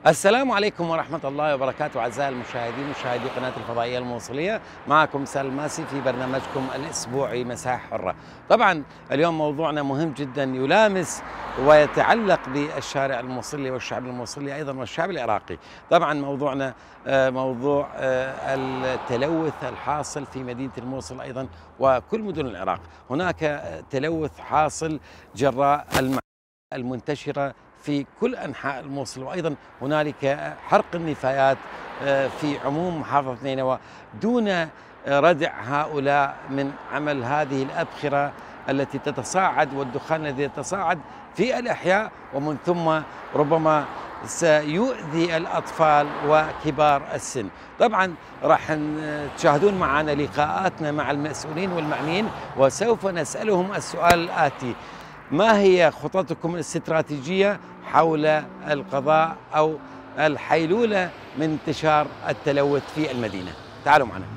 السلام عليكم ورحمة الله وبركاته أعزائي المشاهدين مشاهدي قناة الفضائية الموصلية. معكم سالم ماسي في برنامجكم الأسبوعي مساحة حرة. طبعا اليوم موضوعنا مهم جدا يلامس ويتعلق بالشارع الموصلي والشعب الموصلي أيضا والشعب العراقي. طبعا موضوعنا موضوع التلوث الحاصل في مدينة الموصل أيضا وكل مدن العراق. هناك تلوث حاصل جراء المنتشرة في كل أنحاء الموصل، وأيضا هنالك حرق النفايات في عموم محافظة نينوى دون ردع هؤلاء من عمل هذه الأبخرة التي تتصاعد والدخان الذي يتصاعد في الأحياء ومن ثم ربما سيؤذي الأطفال وكبار السن. طبعا راح تشاهدون معنا لقاءاتنا مع المسؤولين والمعنيين وسوف نسألهم السؤال الآتي: ما هي خططكم الاستراتيجية حول القضاء أو الحيلولة من انتشار التلوث في المدينة؟ تعالوا معنا.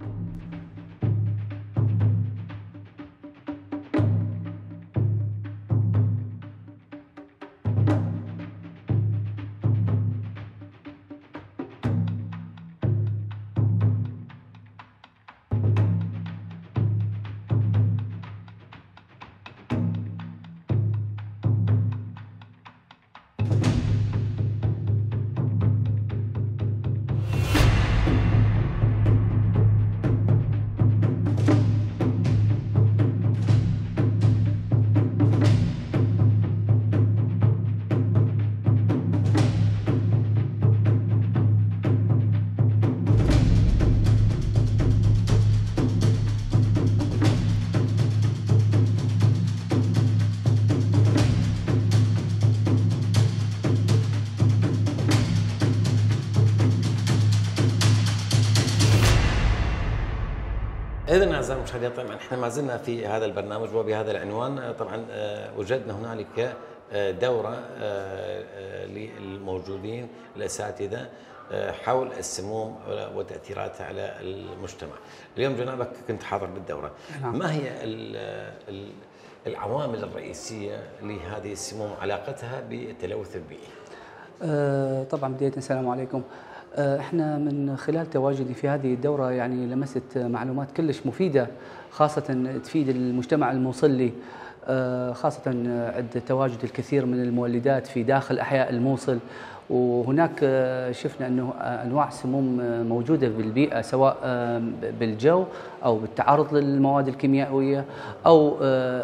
إذن أعزائي المشاهدين، طبعا احنا ما زلنا في هذا البرنامج وبهذا العنوان. طبعا وجدنا هنالك دورة للموجودين الأساتذة حول السموم وتأثيراتها على المجتمع. اليوم جنابك كنت حاضر بالدورة. نعم. ما هي العوامل الرئيسية لهذه السموم وعلاقتها بالتلوث البيئي؟ طبعا بداية السلام عليكم. احنا من خلال تواجدي في هذه الدورة يعني لمست معلومات كلش مفيدة، خاصة تفيد المجتمع الموصلي، خاصة عند تواجد الكثير من المولدات في داخل أحياء الموصل. وهناك شفنا أنه أنواع سموم موجودة بالبيئة، سواء بالجو أو بالتعرض للمواد الكيميائية أو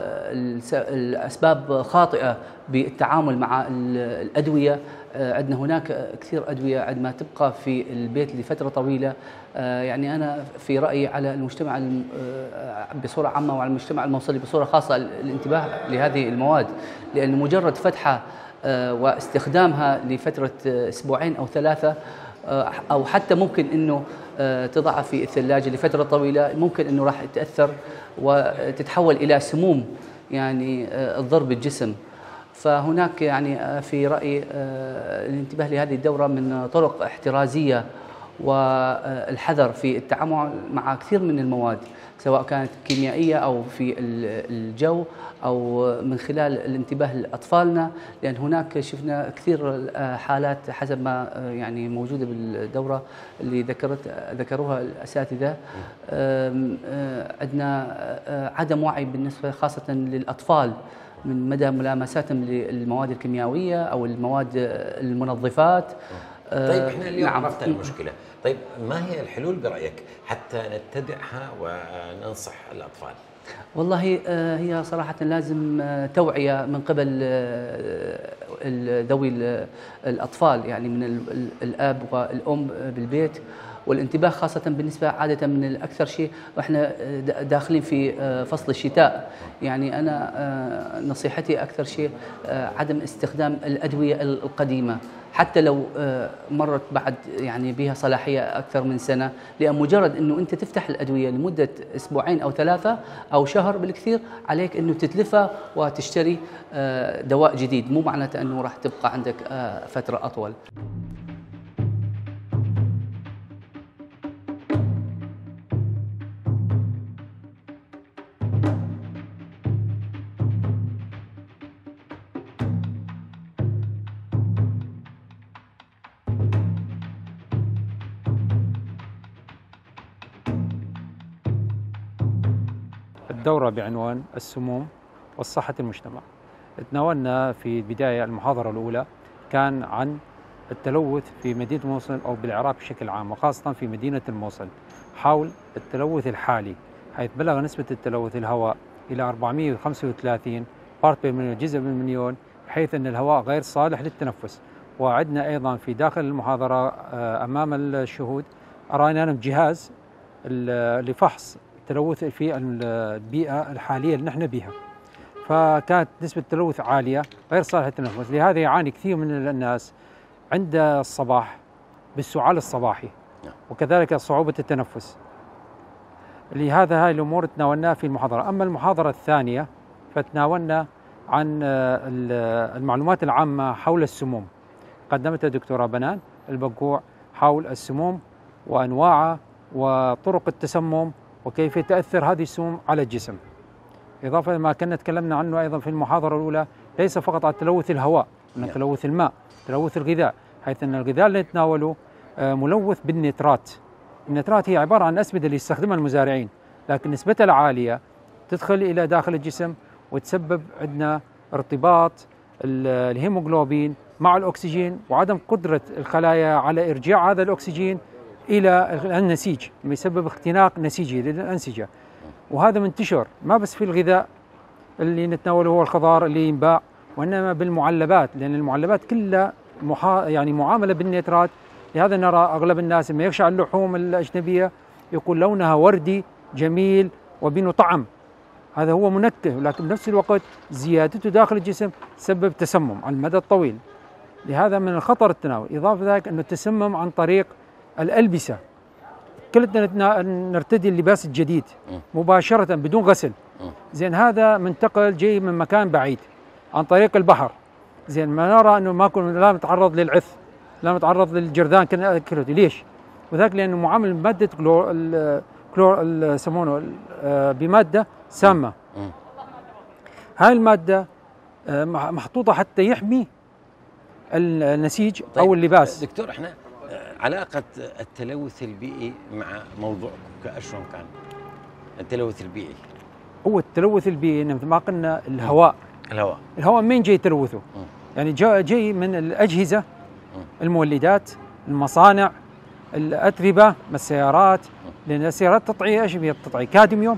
الأسباب خاطئة بالتعامل مع الأدوية. عندنا هناك كثير أدوية عندما تبقى في البيت لفترة طويلة. يعني أنا في رأيي على المجتمع بصورة عامة وعلى المجتمع الموصلي بصورة خاصة الانتباه لهذه المواد، لأن مجرد فتحها واستخدامها لفترة أسبوعين أو ثلاثة أو حتى ممكن أنه تضعها في الثلاجة لفترة طويلة، ممكن أنه راح تتأثر وتتحول إلى سموم يعني تضر بالجسم. فهناك يعني في رأيي الانتباه لهذه الدورة من طرق احترازية والحذر في التعامل مع كثير من المواد، سواء كانت كيميائية أو في الجو أو من خلال الانتباه لأطفالنا، لأن هناك شفنا كثير حالات حسب ما يعني موجودة بالدورة اللي ذكروها الأساتذة. عندنا عدم وعي بالنسبة خاصة للأطفال من مدى ملامساتهم للمواد الكيميائية أو المواد المنظفات. طيب احنا اليوم نعم. عرفنا المشكلة. طيب ما هي الحلول برأيك حتى نتبعها وننصح الأطفال؟ والله هي صراحة لازم توعية من قبل ذوي الأطفال، يعني من الأب والأم بالبيت، والانتباه خاصة بالنسبة عادة من الأكثر شيء وإحنا داخلين في فصل الشتاء. يعني أنا نصيحتي أكثر شيء عدم استخدام الأدوية القديمة حتى لو مرت بعد يعني بها صلاحية أكثر من سنة، لأن مجرد أنه أنت تفتح الأدوية لمدة أسبوعين أو ثلاثة أو شهر بالكثير عليك أنه تتلفها وتشتري دواء جديد، مو معناته أنه راح تبقى عندك فترة أطول. الدورة بعنوان السموم والصحة المجتمع. تناولنا في البداية المحاضرة الأولى كان عن التلوث في مدينة الموصل أو بالعراق بشكل عام، وخاصة في مدينة الموصل، حول التلوث الحالي، حيث بلغ نسبة التلوث الهواء إلى 435 بارت بالمليون، جزء بالمليون، بحيث أن الهواء غير صالح للتنفس. وعدنا أيضا في داخل المحاضرة أمام الشهود أرينا جهاز لفحص التلوث في البيئة الحالية اللي نحن بها، فكانت نسبة التلوث عالية غير صالحة للتنفس. لهذا يعاني كثير من الناس عند الصباح بالسعال الصباحي، وكذلك صعوبة التنفس. لهذا هاي الأمور تناولناها في المحاضرة. أما المحاضرة الثانية فتناولنا عن المعلومات العامة حول السموم، قدمتها الدكتورة بنان البقوع حول السموم وأنواعها وطرق التسمم وكيف تأثر هذه السموم على الجسم. إضافة لما كنا تكلمنا عنه أيضا في المحاضرة الأولى، ليس فقط على تلوث الهواء، إن تلوث الماء، تلوث الغذاء، حيث أن الغذاء اللي نتناوله ملوث بالنترات. النترات هي عبارة عن أسمدة اللي يستخدمها المزارعين، لكن نسبتها العالية تدخل إلى داخل الجسم وتسبب عندنا ارتباط الهيموغلوبين مع الأكسجين، وعدم قدرة الخلايا على إرجاع هذا الأكسجين إلى النسيج، يسبب اختناق نسيجي للأنسجة. وهذا منتشر ما بس في الغذاء اللي نتناوله هو الخضار اللي ينباع، وإنما بالمعلبات، لأن المعلبات كلها يعني معاملة بالنترات. لهذا نرى أغلب الناس لما يخشى على اللحوم الأجنبية يقول لونها وردي جميل وبينه طعم، هذا هو منكه، لكن بنفس الوقت زيادته داخل الجسم تسبب تسمم على المدى الطويل. لهذا من الخطر التناول. إضافة ذلك أنه التسمم عن طريق الألبسة، كلنا نرتدي اللباس الجديد مباشرة بدون غسل، زين هذا منتقل جاي من مكان بعيد عن طريق البحر، زين ما نرى أنه لا نتعرض للعث، لا نتعرض للجرذان كلوتي. ليش؟ وذلك لأنه معامل مادة كلور يسمونه بمادة سامة. هاي المادة محطوطة حتى يحمي النسيج أو اللباس. دكتور، احنا علاقة التلوث البيئي مع موضوع شلون كان؟ التلوث البيئي هو التلوث البيئي مثل ما قلنا الهواء منين جاي تلوثه؟ يعني جاي من الأجهزة، المولدات، المصانع، الأتربة، من السيارات، لأن السيارات تطعي ايش؟ تطعي كادميوم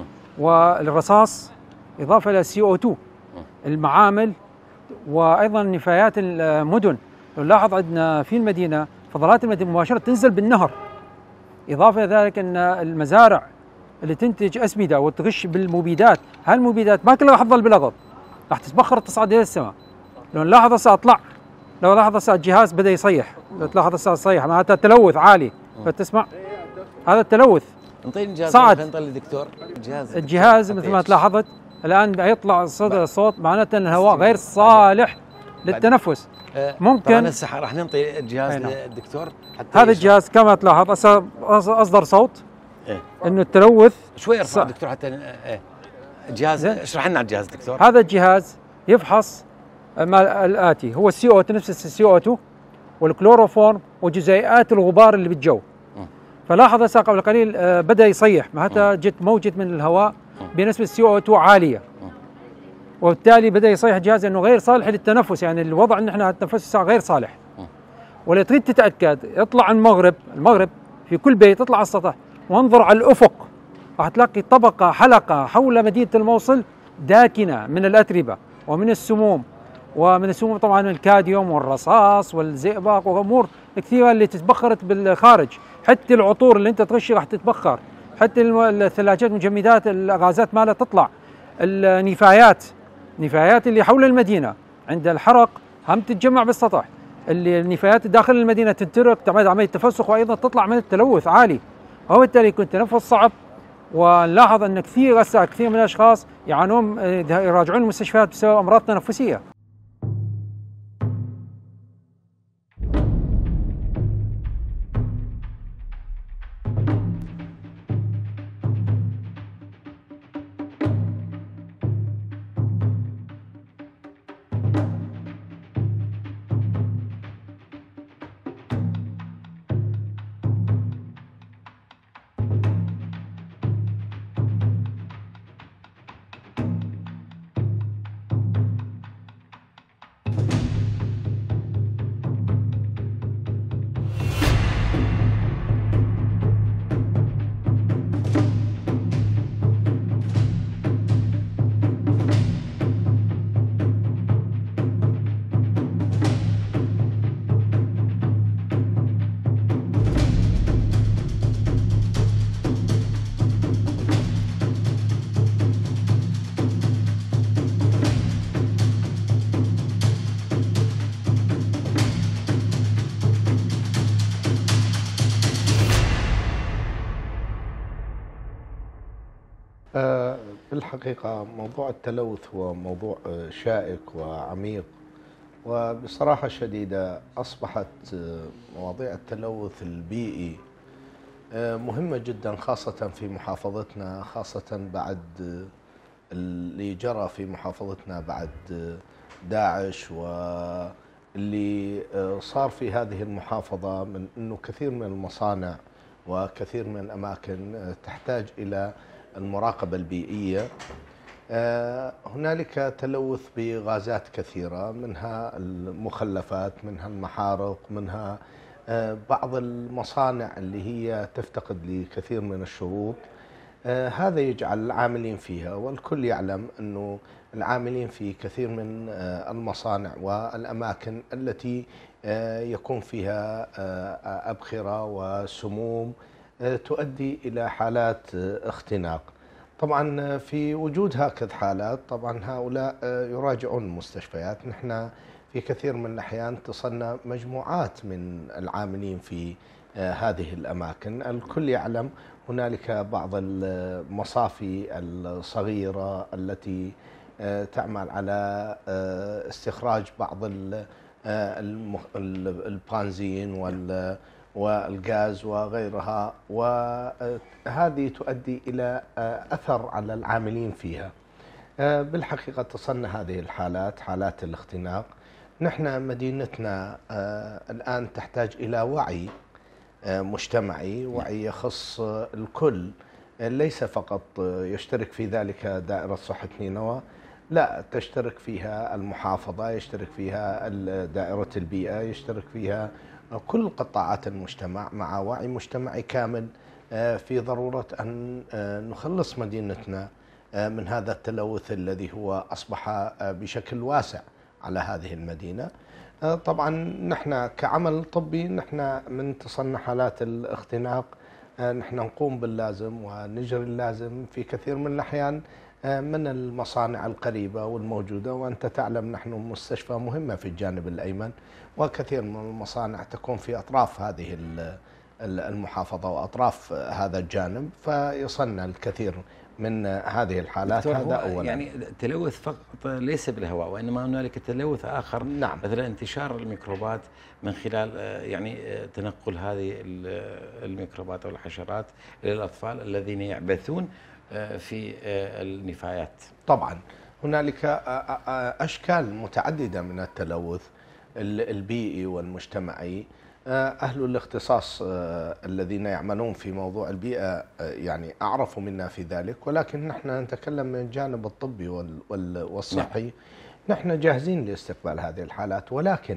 والرصاص، إضافة إلى CO2، المعامل، وأيضا نفايات المدن. لو نلاحظ عندنا في المدينة فضلات المدينة مباشرة تنزل بالنهر. إضافة إلى ذلك أن المزارع اللي تنتج أسمدة وتغش بالمبيدات، هالمبيدات ما كلها راح تظل بالأرض، راح تتبخر تصعد إلى السماء. لو نلاحظ هسه أطلع، لو لاحظ هسه الجهاز بدأ يصيح، لو تلاحظ هسه يصيح معناتها تلوث عالي، فتسمع هذا التلوث. انطيني الجهاز صعد. نطلع دكتور الجهاز مثل ما تلاحظت الآن يطلع صوت، معناته أن الهواء غير صالح للتنفس. ممكن هسه راح ننطي الجهاز للدكتور حتى هذا الجهاز كما تلاحظ أصدر صوت انه التلوث شوي ارفع دكتور حتى الجهاز. اشرح لنا على الجهاز دكتور. هذا الجهاز يفحص ما الآتي، هو CO2، نفس CO2 والكلوروفورم وجزيئات الغبار اللي بالجو. فلاحظ هسه قبل قليل بدأ يصيح، معناتها جت موجة من الهواء بنسبة CO2 عالية، وبالتالي بدأ يصيح الجهاز انه غير صالح للتنفس، يعني الوضع ان احنا التنفس غير صالح. ولا تريد تتأكد اطلع المغرب في كل بيت، اطلع على السطح وانظر على الأفق، راح تلاقي طبقة حلقة حول مدينة الموصل داكنة من الأتربة ومن السموم، ومن السموم طبعا الكاديوم والرصاص والزئبق وأمور كثيرة اللي تتبخرت بالخارج. حتى العطور اللي انت تغشي راح تتبخر، حتى الثلاجات مجمدات الغازات مالها تطلع، النفايات اللي حول المدينة عند الحرق هم تتجمع بالسطح، اللي النفايات داخل المدينة تنترك، تعمل عملية تفسخ، وأيضا تطلع من التلوث عالي، وبالتالي يكون التنفس صعب. ونلاحظ أن كثير من الأشخاص يعانون يراجعون المستشفيات بسبب أمراض تنفسية. بالحقيقة موضوع التلوث هو موضوع شائك وعميق، وبصراحة شديدة أصبحت مواضيع التلوث البيئي مهمة جدا، خاصة في محافظتنا، خاصة بعد اللي جرى في محافظتنا بعد داعش، واللي صار في هذه المحافظة من أنه كثير من المصانع وكثير من الأماكن تحتاج إلى المراقبة البيئية. هنالك تلوث بغازات كثيرة، منها المخلفات، منها المحارق، منها بعض المصانع اللي هي تفتقد لكثير من الشروط. هذا يجعل العاملين فيها، والكل يعلم أنه العاملين في كثير من المصانع والأماكن التي يكون فيها أبخرة وسموم تؤدي إلى حالات اختناق. طبعا في وجود هكذا حالات طبعا هؤلاء يراجعون المستشفيات. نحن في كثير من الأحيان تصلنا مجموعات من العاملين في هذه الأماكن. الكل يعلم هنالك بعض المصافي الصغيرة التي تعمل على استخراج بعض البنزين والغاز وغيرها، وهذه تؤدي إلى أثر على العاملين فيها. بالحقيقة تصلنا هذه الحالات، حالات الاختناق. نحن مدينتنا الآن تحتاج إلى وعي مجتمعي، وعي يخص الكل، ليس فقط يشترك في ذلك دائرة صحة نينوى، لا، تشترك فيها المحافظة، يشترك فيها دائرة البيئة، يشترك فيها كل قطاعات المجتمع، مع وعي مجتمعي كامل في ضرورة أن نخلص مدينتنا من هذا التلوث الذي هو أصبح بشكل واسع على هذه المدينة. طبعا نحن كعمل طبي، نحن من تصنع حالات الاختناق نحن نقوم باللازم ونجري اللازم في كثير من الأحيان من المصانع القريبة والموجودة. وأنت تعلم نحن مستشفى مهمة في الجانب الأيمن، وكثير من المصانع تكون في أطراف هذه المحافظة وأطراف هذا الجانب، فيصلنا الكثير من هذه الحالات. هذا أولا. يعني التلوث فقط ليس بالهواء، وإنما هنالك تلوث آخر. نعم. مثل انتشار الميكروبات من خلال يعني تنقل هذه الميكروبات أو الحشرات إلى الأطفال الذين يعبثون في النفايات. طبعا هنالك أشكال متعددة من التلوث البيئي والمجتمعي. أهل الاختصاص الذين يعملون في موضوع البيئة يعني أعرفوا منا في ذلك، ولكن نحن نتكلم من الجانب الطبي والصحي. نحن جاهزين لاستقبال هذه الحالات، ولكن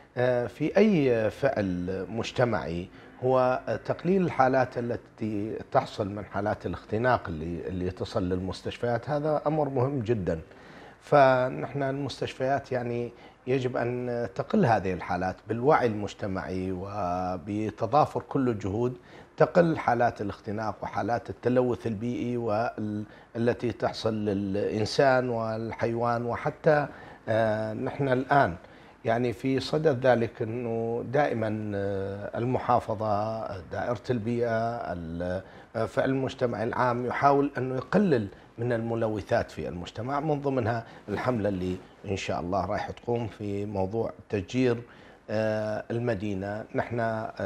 في أي فعل مجتمعي هو تقليل الحالات التي تحصل من حالات الاختناق اللي تصل للمستشفيات. هذا أمر مهم جدا. فنحن المستشفيات يعني يجب أن تقل هذه الحالات بالوعي المجتمعي وبتضافر كل الجهود، تقل حالات الاختناق وحالات التلوث البيئي والتي تحصل للإنسان والحيوان. وحتى نحن الآن يعني في صدد ذلك أنه دائما المحافظة، دائرة البيئة، فالمجتمع العام يحاول أنه يقلل من الملوثات في المجتمع، من ضمنها الحملة اللي إن شاء الله راح تقوم في موضوع تشجير المدينة. نحن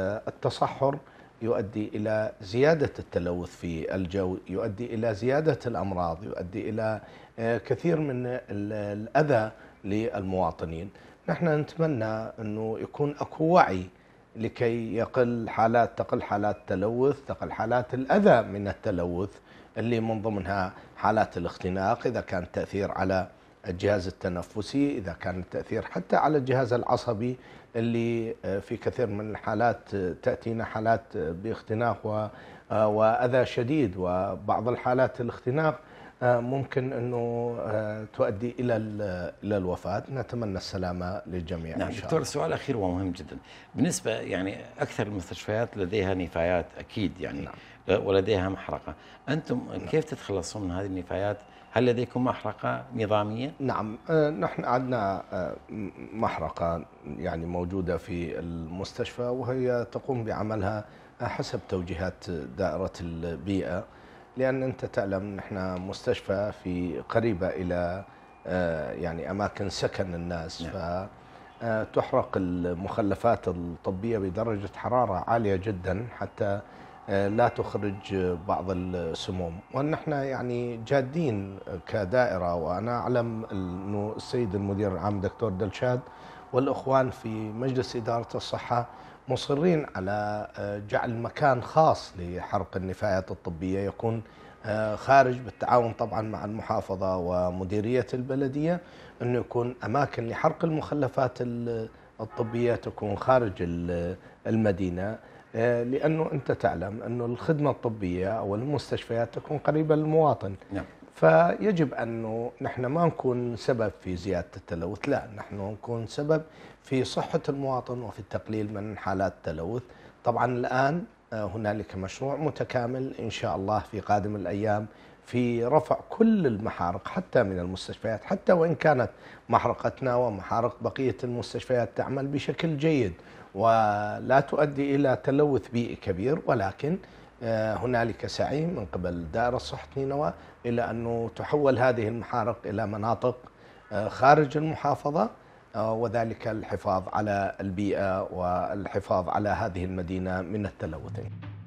التصحر يؤدي إلى زيادة التلوث في الجو، يؤدي إلى زيادة الأمراض، يؤدي إلى كثير من الأذى للمواطنين. نحن نتمنى أنه يكون أكو وعي لكي تقل حالات التلوث، تقل حالات الأذى من التلوث، اللي من ضمنها حالات الاختناق، إذا كان التأثير على الجهاز التنفسي، إذا كان التأثير حتى على الجهاز العصبي، اللي في كثير من الحالات تأتينا حالات باختناق وأذى شديد، وبعض الحالات الاختناق ممكن أنه تؤدي إلى الوفاة. نتمنى السلامة للجميع. نعم دكتور، سؤال أخير ومهم جدا. بالنسبة يعني أكثر المستشفيات لديها نفايات أكيد يعني. نعم. ولديها محرقة، أنتم كيف تتخلصون من هذه النفايات؟ هل لديكم محرقة نظامية؟ نعم، نحن عندنا محرقة يعني موجودة في المستشفى، وهي تقوم بعملها حسب توجيهات دائرة البيئة. لأن أنت تعلم نحن مستشفى في قريبة إلى يعني أماكن سكن الناس، فتحرق المخلفات الطبية بدرجة حرارة عالية جدا حتى لا تخرج بعض السموم. ونحن يعني جادين كدائرة، وأنا أعلم أنه السيد المدير العام دكتور دلشاد والأخوان في مجلس إدارة الصحة مصرين على جعل مكان خاص لحرق النفايات الطبية يكون خارج، بالتعاون طبعا مع المحافظة ومديرية البلدية، أنه يكون أماكن لحرق المخلفات الطبية تكون خارج المدينة، لأنه أنت تعلم أنه الخدمة الطبية أو المستشفيات تكون قريبة للمواطن. نعم. فيجب أنه نحن ما نكون سبب في زيادة التلوث، لا، نحن نكون سبب في صحة المواطن وفي التقليل من حالات التلوث. طبعا الآن هنالك مشروع متكامل إن شاء الله في قادم الأيام في رفع كل المحارق حتى من المستشفيات، حتى وإن كانت محرقتنا ومحارق بقية المستشفيات تعمل بشكل جيد ولا تؤدي إلى تلوث بيئي كبير، ولكن هنالك سعي من قبل دائرة صحة نينوى إلى أنه تحول هذه المحارق إلى مناطق خارج المحافظة، وذلك الحفاظ على البيئة والحفاظ على هذه المدينة من التلوث.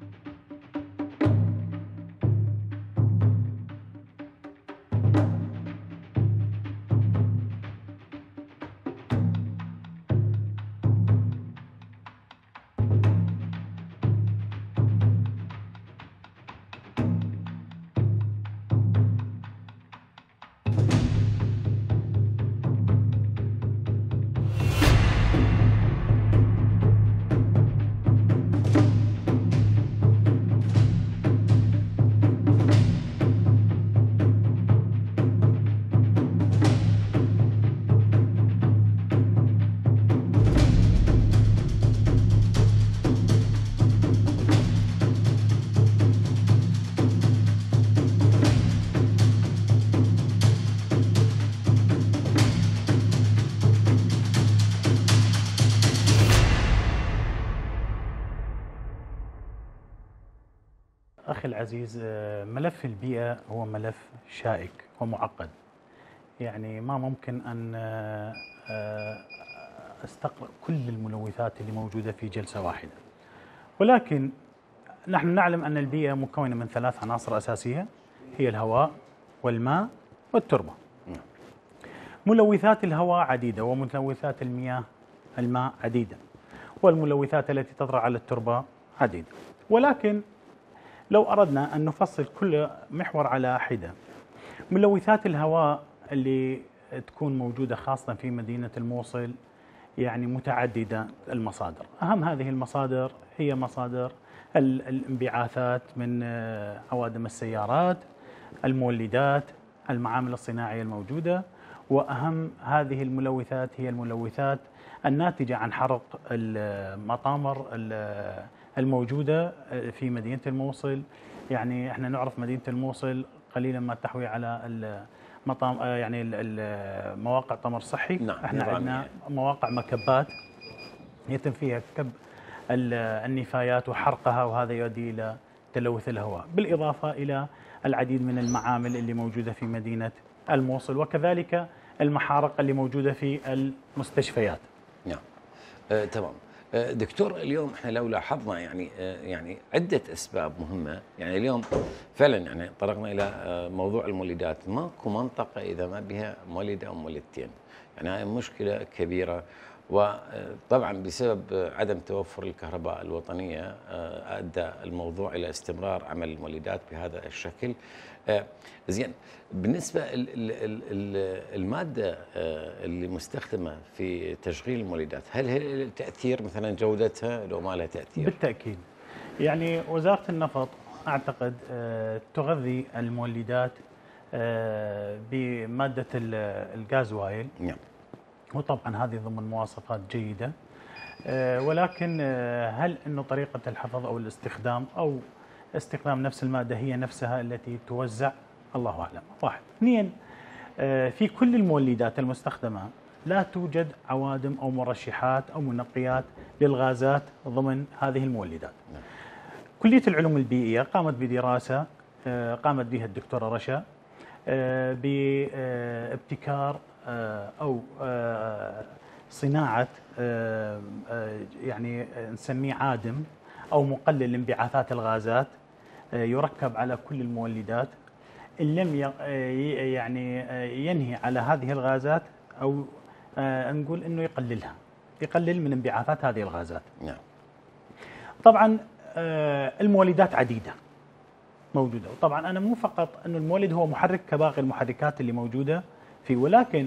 أخي العزيز، ملف البيئة هو ملف شائك ومعقد، يعني ما ممكن أن أستقرأ كل الملوثات اللي موجودة في جلسة واحدة، ولكن نحن نعلم أن البيئة مكونة من 3 عناصر أساسية، هي الهواء والماء والتربة. ملوثات الهواء عديدة، وملوثات الماء عديدة، والملوثات التي تطرأ على التربة عديدة. ولكن لو أردنا أن نفصل كل محور على حدة، ملوثات الهواء اللي تكون موجودة خاصة في مدينة الموصل يعني متعددة المصادر. أهم هذه المصادر هي مصادر الانبعاثات من عوادم السيارات، المولدات، المعامل الصناعية الموجودة، وأهم هذه الملوثات هي الملوثات الناتجة عن حرق المطامر الموجودة في مدينة الموصل. يعني احنا نعرف مدينة الموصل قليلا ما تحوي على يعني مواقع طمر صحي. نعم. احنا عندنا مواقع مكبات يتم فيها كب النفايات وحرقها، وهذا يؤدي إلى تلوث الهواء، بالإضافة إلى العديد من المعامل اللي موجودة في مدينة الموصل، وكذلك المحارق اللي موجودة في المستشفيات. نعم. تمام. دكتور، اليوم احنا لو لاحظنا يعني عده اسباب مهمه، يعني اليوم فعلا يعني طرقنا الى موضوع المولدات، ماكو منطقه اذا ما بها مولد او مولدتين، يعني هاي مشكله كبيره. وطبعا بسبب عدم توفر الكهرباء الوطنيه ادى الموضوع الى استمرار عمل المولدات بهذا الشكل. زين، بالنسبه الماده اللي مستخدمه في تشغيل المولدات، هل هي تاثير مثلا جودتها لو ما لها تاثير؟ بالتاكيد، يعني وزاره النفط اعتقد تغذي المولدات بماده الغازوايل. نعم. وطبعا هذه ضمن مواصفات جيده، ولكن هل انه طريقه الحفظ او الاستخدام او استخدام نفس الماده هي نفسها التي توزع؟ الله اعلم. 1. 2. في كل المولدات المستخدمه لا توجد عوادم او مرشحات او منقيات للغازات ضمن هذه المولدات. كليه العلوم البيئيه قامت بدراسه قامت بها الدكتورة رشا بابتكار أو صناعة يعني نسميه عادم أو مقلل انبعاثات الغازات يركب على كل المولدات إن لم يعني ينهي على هذه الغازات أو نقول إنه يقلل من انبعاثات هذه الغازات. نعم. طبعا المولدات عديدة موجودة، وطبعا أنا مو فقط أنه المولد هو محرك كباقي المحركات اللي موجودة فيه، ولكن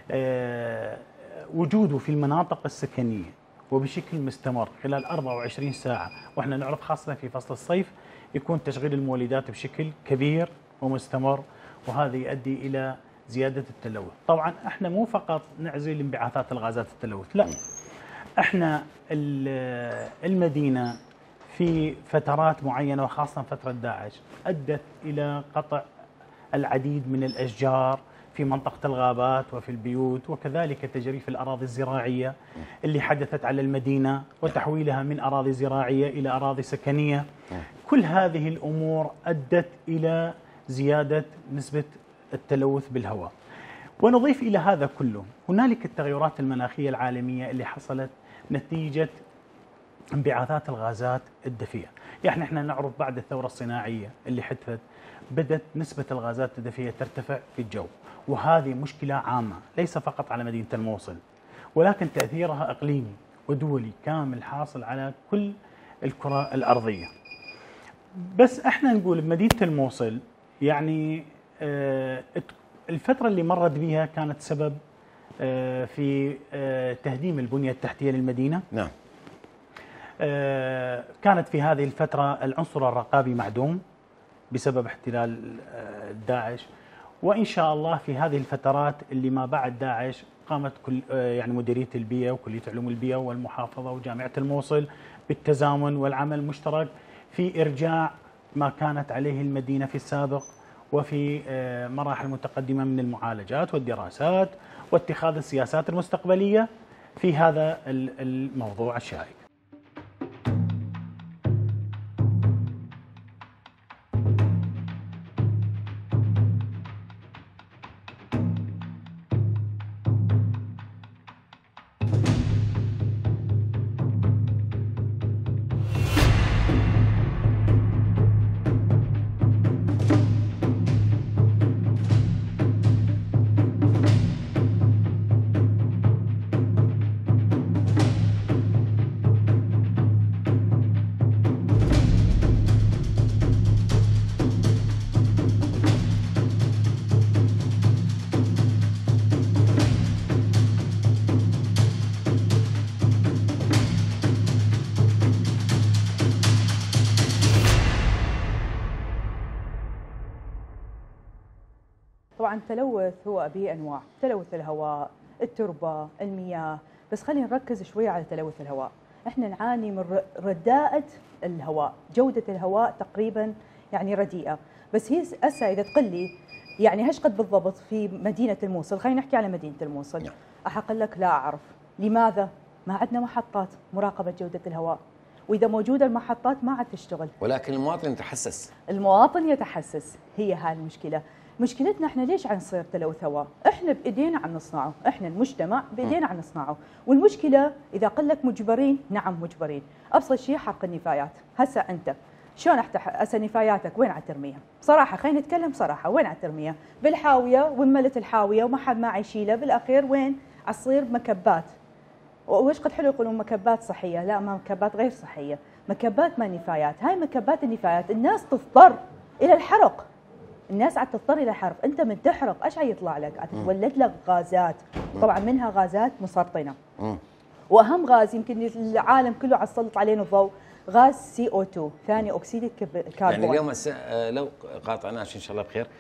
وجوده في المناطق السكنية وبشكل مستمر خلال 24 ساعة، وإحنا نعرف خاصة في فصل الصيف يكون تشغيل المولدات بشكل كبير ومستمر، وهذا يؤدي إلى زيادة التلوث. طبعا احنا مو فقط نعزل انبعاثات الغازات التلوث، لا، احنا المدينة في فترات معينة وخاصة فترة داعش أدت إلى قطع العديد من الأشجار في منطقة الغابات وفي البيوت، وكذلك تجريف الأراضي الزراعية اللي حدثت على المدينة وتحويلها من أراضي زراعية إلى أراضي سكنية. كل هذه الأمور أدت إلى زيادة نسبة التلوث بالهواء. ونضيف إلى هذا كله هنالك التغيرات المناخية العالمية اللي حصلت نتيجة انبعاثات الغازات الدفيئة. يعني احنا نعرف بعد الثورة الصناعية اللي حدثت بدأت نسبة الغازات الدفيئة ترتفع في الجو، وهذه مشكلة عامة ليس فقط على مدينة الموصل، ولكن تأثيرها إقليمي ودولي كامل حاصل على كل الكرة الأرضية. بس احنا نقول بمدينة الموصل يعني الفترة اللي مرت بها كانت سبب في تهديم البنية التحتية للمدينة. نعم. كانت في هذه الفترة العنصر الرقابي معدوم بسبب احتلال داعش، وإن شاء الله في هذه الفترات اللي ما بعد داعش قامت كل يعني مديرية البيئة وكلية علوم البيئة والمحافظة وجامعة الموصل بالتزامن والعمل المشترك في إرجاع ما كانت عليه المدينة في السابق، وفي مراحل متقدمة من المعالجات والدراسات واتخاذ السياسات المستقبلية في هذا الموضوع الشائك. طبعا التلوث هو به انواع، تلوث الهواء، التربه، المياه، بس خلينا نركز شويه على تلوث الهواء. احنا نعاني من رداءة الهواء، جوده الهواء تقريبا يعني رديئه، بس هي هسه اذا تقول لي يعني هش قد بالضبط في مدينه الموصل، خلينا نحكي على مدينه الموصل، احق لك لا اعرف. لماذا؟ ما عندنا محطات مراقبه جوده الهواء، واذا موجوده المحطات ما عاد تشتغل. ولكن المواطن يتحسس. المواطن يتحسس، هي هاي المشكله. مشكلتنا احنا ليش عم نصير تلوث هواء؟ احنا بايدينا عم نصنعه، احنا المجتمع بايدينا عم نصنعه، والمشكله اذا قل لك مجبرين، نعم مجبرين، ابسط شيء حرق النفايات، هسه انت شلون هسه نفاياتك وين عم ترميها؟ بصراحه خلينا نتكلم صراحه، وين عم ترميها؟ بالحاويه، وملت الحاويه وما حد ما يشيلها، بالاخير وين؟ عصير مكبات. وايش قد حلو يقولون مكبات صحيه، لا ما مكبات غير صحيه، مكبات ما نفايات، هاي مكبات النفايات الناس تضطر الى الحرق. الناس عاد تضطر الى حرق، انت من تحرق ايش يطلع لك؟ عاد تتولد لك غازات، طبعا منها غازات مسرطنه. واهم غاز يمكن العالم كله عم يسلط علينا الضوء، غاز CO2 ثاني اكسيد الكربون. يعني اليوم لو قاطعنا عشان ان شاء الله بخير،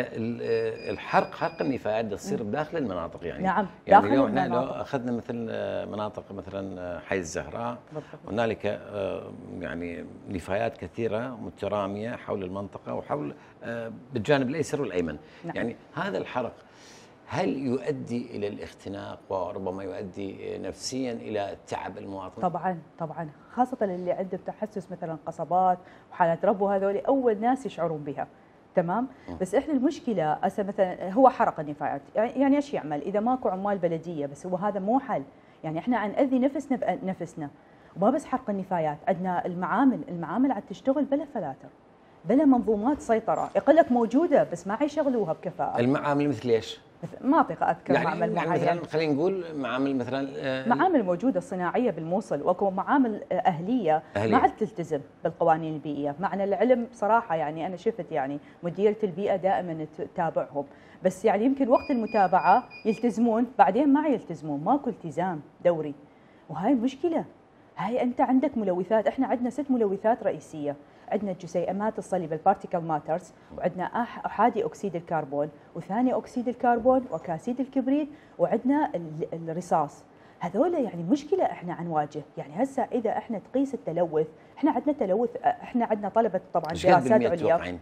حرق النفايات تصير بداخل المناطق يعني. نعم، يعني اليوم احنا لو اخذنا مثل مناطق مثلا حي الزهراء، هنالك يعني نفايات كثيره متراميه حول المنطقه وحول بالجانب الايسر والايمن. نعم. يعني هذا الحرق هل يؤدي الى الاختناق وربما يؤدي نفسيا الى تعب المواطن؟ طبعا طبعا، خاصه اللي عنده تحسس مثلا قصبات وحالات ربو، هذول اول ناس يشعرون بها. تمام. بس احنا المشكله هسه مثلا هو حرق النفايات، يعني ايش يعمل اذا ماكو عمال بلديه؟ بس هو هذا مو حل، يعني احنا عن نأذي نفسنا بنفسنا. وما بس حرق النفايات، عندنا المعامل عاد تشتغل بلا فلاتر، بلا منظومات سيطره، يقول لك موجوده بس ما يشغلوها بكفاءه. المعامل مثل ايش؟ ما اطيق اذكر يعني معمل يعني معين. مثلا خلينا نقول معامل مثلا معامل موجوده صناعيه بالموصل، واكو معامل اهليه ما عاد تلتزم بالقوانين البيئيه، معنى العلم بصراحه يعني انا شفت يعني مديره البيئه دائما تتابعهم، بس يعني يمكن وقت المتابعه يلتزمون بعدين ما يلتزمون، ماكو التزام دوري، وهاي المشكله. هاي انت عندك ملوثات، احنا عندنا 6 ملوثات رئيسيه، عندنا الجسيئات الصلبه البارتيكل ماترز، وعندنا احادي اكسيد الكربون، وثاني اكسيد الكربون، وكاسيد الكبريت، وعندنا الرصاص. هذول يعني مشكله احنا نواجه، يعني هسه اذا احنا تقيس التلوث، احنا عندنا تلوث، احنا عندنا طلبه طبعا دراسات عليا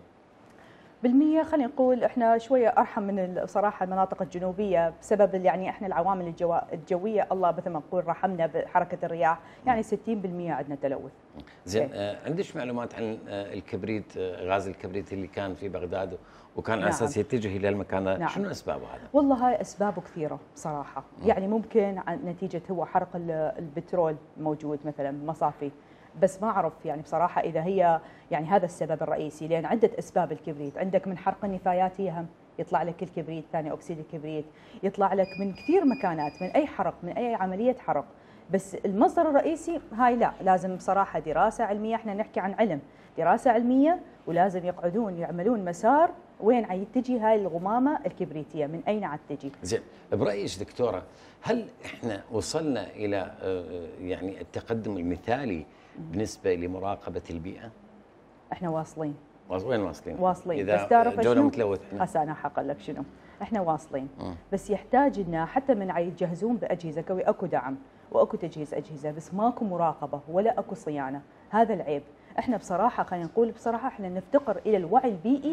بالمية. خلينا نقول احنا شويه ارحم من صراحه المناطق الجنوبيه بسبب يعني احنا العوامل الجويه، الله مثل ما نقول رحمنا بحركه الرياح، يعني 60% عندنا تلوث. زين، عندش معلومات عن الكبريت، غاز الكبريت اللي كان في بغداد وكان على اساس يتجه الى المكان هذا، شنو اسبابه هذا؟ والله هاي اسبابه كثيره بصراحه، يعني ممكن نتيجه هو حرق البترول موجود مثلا مصافي، بس ما اعرف يعني بصراحه اذا هي يعني هذا السبب الرئيسي، لان عده اسباب الكبريت، عندك من حرق النفايات هي هم يطلع لك الكبريت، ثاني اكسيد الكبريت يطلع لك من كثير مكانات، من اي حرق، من اي عمليه حرق، بس المصدر الرئيسي هاي لا، لازم بصراحه دراسه علميه، احنا نحكي عن علم، دراسه علميه، ولازم يقعدون يعملون مسار وين عاد تجي هاي الغمامه الكبريتيه، من اين عاد تجي. زين، برايك دكتوره، هل احنا وصلنا الى يعني التقدم المثالي بالنسبه لمراقبه البيئه؟ احنا واصلين. وين واصلين؟ واصلين، إذا بس تعرف جونا شنو؟ متلوث احنا. هسه انا حقول لك شنو، احنا واصلين، بس يحتاج لنا حتى من يجهزون باجهزه كوي، اكو دعم واكو تجهيز اجهزه، بس ماكو مراقبه ولا اكو صيانه، هذا العيب. احنا بصراحه خلينا نقول بصراحه احنا نفتقر الى الوعي البيئي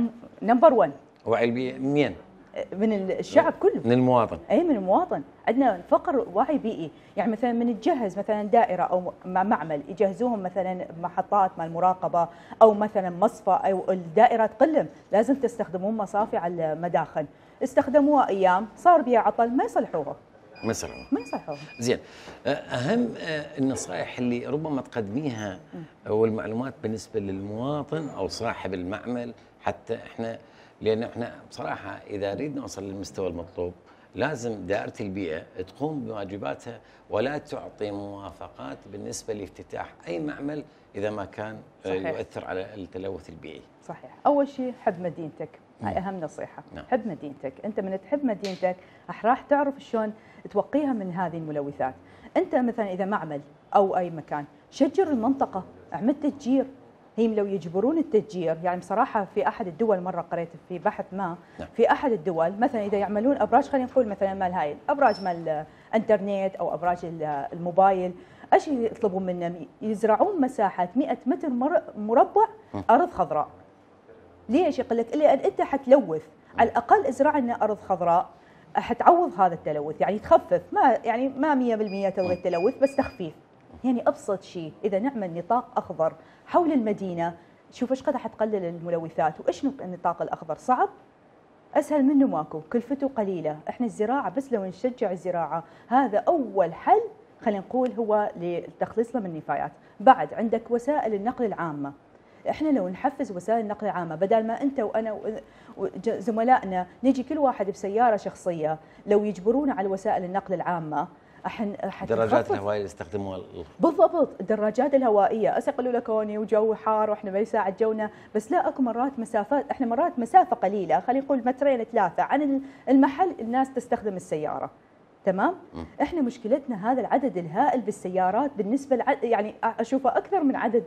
نمبر 1. وعي البيئي منين؟ من الشعب كله، من المواطن. اي من المواطن، عندنا فقر وعي بيئي، يعني مثلا من تجهز مثلا دائره او معمل يجهزوهم مثلا محطات مال مراقبه، او مثلا مصفى، او الدائره تقلم لازم تستخدمون مصافي على المداخل، استخدموها ايام صار بيها عطل ما يصلحوها. ما يصلحوها. ما يصلحوها. زين، اهم النصائح اللي ربما تقدميها والمعلومات بالنسبه للمواطن او صاحب المعمل، حتى احنا، لان احنا بصراحه اذا نريد نوصل للمستوى المطلوب لازم دائره البيئه تقوم بواجباتها ولا تعطي موافقات بالنسبه لافتتاح اي معمل اذا ما كان صحيح. يؤثر على التلوث البيئي. صحيح، اول شيء حب مدينتك، هاي اهم نصيحه. نعم. حب مدينتك، انت من تحب مدينتك راح تعرف شلون توقيها من هذه الملوثات. انت مثلا اذا معمل او اي مكان شجر المنطقه، اعمل تشجير. هي لو يجبرون التشجير، يعني بصراحه في احد الدول مره قريت في بحث ما، في احد الدول مثلا اذا يعملون ابراج، خلينا نقول مثلا مال هاي الابراج مال الانترنت او ابراج الموبايل، ايش يطلبون منا؟ يزرعون مساحه 100 متر مربع ارض خضراء. ليش؟ يقول لك لان انت حتلوث، على الاقل ازرع لنا ارض خضراء حتعوض هذا التلوث، يعني تخفف، ما يعني ما 100% تلغي التلوث بس تخفيف. يعني ابسط شيء اذا نعمل نطاق اخضر حول المدينه، شوف ايش قد حتقلل الملوثات. وايش النطاق الاخضر؟ صعب؟ اسهل منه ماكو، كلفته قليله. احنا الزراعه بس لو نشجع الزراعه، هذا اول حل خلينا نقول هو للتخليص من النفايات. بعد عندك وسائل النقل العامه، احنا لو نحفز وسائل النقل العامه، بدل ما انت وانا وزملائنا نجي كل واحد بسياره شخصيه، لو يجبرونا على وسائل النقل العامه الدراجات الهوائيه اللي يستخدموها. بالضبط، الدراجات الهوائيه، يقولوا لك هوني وجو حار واحنا ما يساعد جونا، بس لا، اكو مرات مسافات، احنا مرات مسافه قليله، خلينا نقول 2-3 عن المحل الناس تستخدم السياره. تمام؟ احنا مشكلتنا هذا العدد الهائل بالسيارات بالنسبه يعني اشوفه اكثر من عدد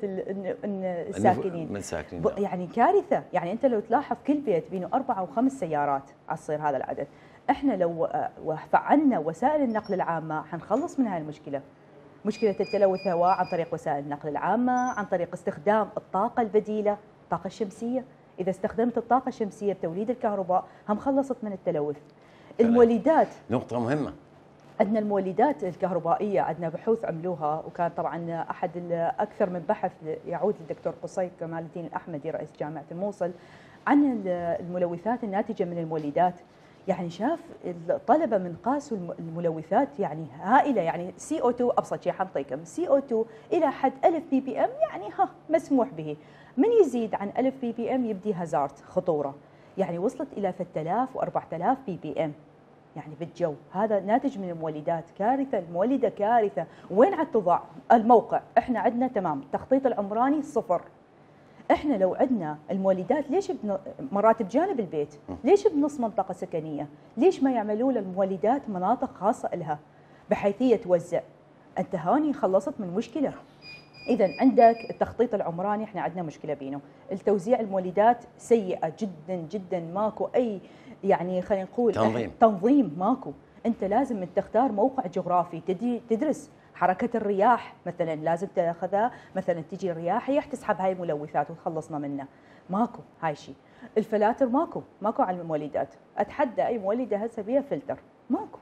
الساكنين. يعني كارثه، يعني انت لو تلاحظ كل بيت بينه 4 أو 5 سيارات عتصير هذا العدد. احنا لو فعلنا وسائل النقل العامه حنخلص من هاي المشكله. مشكله التلوث الهواء عن طريق وسائل النقل العامه، عن طريق استخدام الطاقه البديله، الطاقه الشمسيه. اذا استخدمت الطاقه الشمسيه بتوليد الكهرباء هم خلصت من التلوث. المولدات نقطه مهمه، عندنا المولدات الكهربائيه، عندنا بحوث عملوها، وكان طبعا احد اكثر من بحث يعود للدكتور قصي كمال الدين الاحمدي رئيس جامعه الموصل، عن الملوثات الناتجة من المولدات. يعني شاف الطلبة من قاسوا الملوثات يعني هائلة، يعني CO2 أبسط شيء حنطيكم CO2 إلى حد 1000 ppm، يعني مسموح به. من يزيد عن 1000 ppm يبدي هازارد، خطورة، يعني وصلت إلى 3000 و4000 ppm يعني بالجو. هذا ناتج من المولدات، كارثة. المولدة كارثة. وين عاد تضع؟ الموقع. احنا عندنا تمام التخطيط العمراني صفر. احنا لو عندنا المولدات ليش مرات بجانب البيت؟ ليش بنص منطقة سكنية؟ ليش ما يعملوا للمولدات مناطق خاصة لها بحيث هي توزع؟ انت هاني خلصت من مشكلة. إذا عندك التخطيط العمراني احنا عندنا مشكلة بينه، التوزيع المولدات سيئة جدا جدا، ماكو أي يعني خلينا نقول تنظيم ماكو. أنت لازم تختار موقع جغرافي، تدرس حركة الرياح مثلا، لازم تاخذها مثلا، تجي الرياح هي تسحب هاي الملوثات وتخلصنا منها. ماكو هاي شيء. الفلاتر ماكو على المولدات. أتحدى أي مولدة هسه بيها فلتر، ماكو.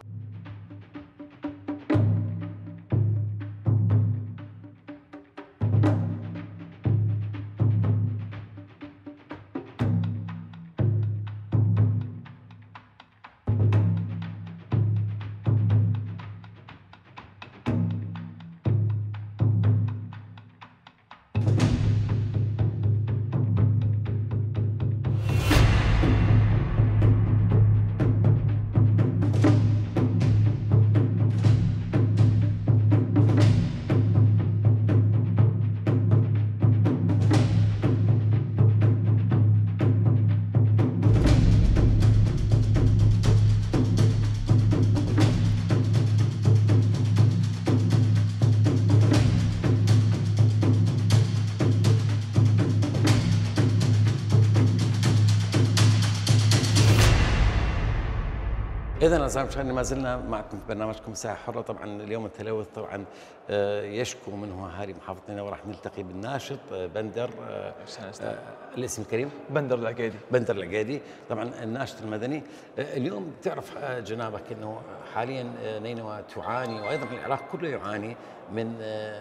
إذا أعزائي المشاهدين ما زلنا معكم في برنامجكم مساحة حرة. طبعا اليوم التلوث طبعا يشكو منه أهالي محافظتنا، وراح نلتقي بالناشط بندر الاسم الكريم بندر العقيدي. بندر العقيدي طبعا الناشط المدني. اليوم تعرف جنابك أنه حاليا نينوى تعاني، وأيضا العراق كله يعاني من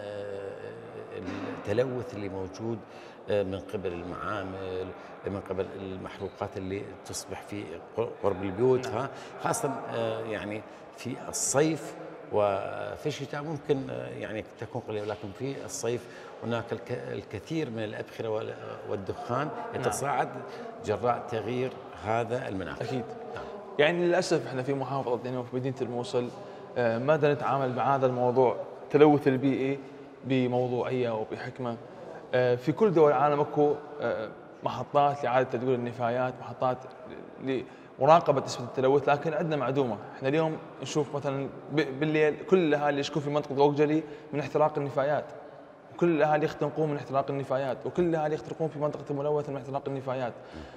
التلوث اللي موجود من قبل المعامل، من قبل المحروقات اللي تصبح في قرب البيوت، خاصة يعني في الصيف وفي الشتاء ممكن يعني تكون قليلة، ولكن في الصيف هناك الكثير من الأبخرة والدخان يتصاعد جراء تغيير هذا المناخ. أكيد. يعني للأسف احنا في محافظة نينوى وفي مدينة الموصل ما نتعامل مع هذا الموضوع التلوث البيئي بموضوعية وبحكمة. في كل دول العالم اكو محطات لإعادة تدوير النفايات، محطات لمراقبة نسبة التلوث، لكن عندنا معدومة. احنا اليوم نشوف مثلا بالليل كل الاهالي يشكون في منطقة غوجلي من احتراق النفايات، كل الاهالي يختنقون من احتراق النفايات، وكل الاهالي يختنقون في منطقة الملوثة من احتراق النفايات.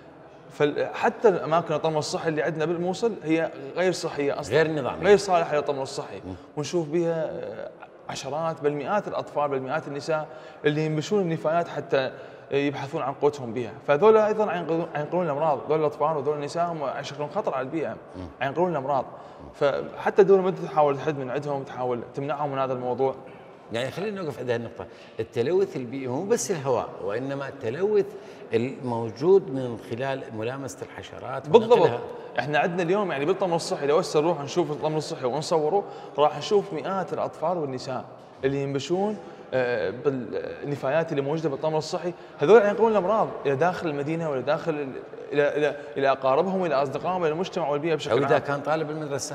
فحتى الاماكن الطمر الصحي اللي عندنا بالموصل هي غير صحية اصلا، غير نظامية، غير صالحة للطمر الصحي، ونشوف بها عشرات بل مئات الاطفال بل مئات النساء اللي ينبشون النفايات حتى يبحثون عن قوتهم بها. فذول ايضا ينقلون الامراض، ذول الاطفال وذول النساء هم يشكلون خطر على البيئه، ينقلون الامراض. فحتى الدوله ما تحاول تحد من عندهم، تحاول تمنعهم من هذا الموضوع. يعني خلينا نوقف عند هذه النقطه، التلوث البيئي مو بس الهواء، وانما التلوث الموجود من خلال ملامسه الحشرات. بالضبط. احنا عندنا اليوم يعني بالطمر الصحي لو هسه نروح نشوف الطمر الصحي ونصوره، راح نشوف مئات الاطفال والنساء اللي ينبشون بالنفايات اللي موجوده بالطمر الصحي. هذول ينقلون الامراض الى داخل المدينه ولا داخل الى اقاربهم والى اصدقائهم والى المجتمع والبيئه بشكل عام. او اذا كان طالب بالمدرسه،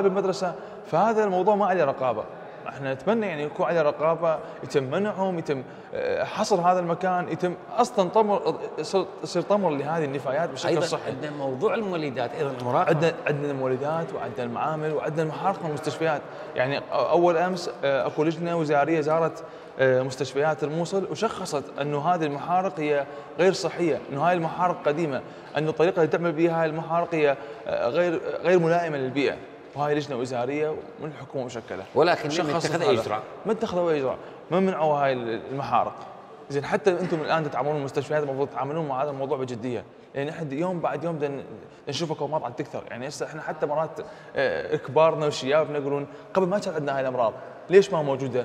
فهذا الموضوع ما عليه رقابه. احنا نتمنى يعني يكون عليه رقابه، يتم منعهم، يتم حصر هذا المكان، يتم اصلا يصير طمر لهذه النفايات بشكل صحي. عندنا موضوع المولدات ايضا مراقبه، عندنا المولدات وعندنا المعامل وعندنا المحارق والمستشفيات. يعني اول امس اكو لجنه وزاريه زارت مستشفيات الموصل وشخصت انه هذه المحارق هي غير صحيه، انه هاي المحارق قديمه، انه الطريقه اللي تعمل بها هاي المحارق هي غير ملائمه للبيئه، وهاي لجنه وزاريه من الحكومه مشكله. ولكن ما اتخذ اي اجراء، ما منعوا هاي المحارق. زين حتى انتم الان تتعاملون المستشفيات المفروض تتعاملون مع هذا الموضوع بجديه، لان احنا يوم بعد يوم بدنا نشوف اكو عم تكثر. يعني هسه احنا حتى مرات كبارنا وشيابنا يقولون قبل ما كان عندنا هاي الامراض، ليش ما موجوده؟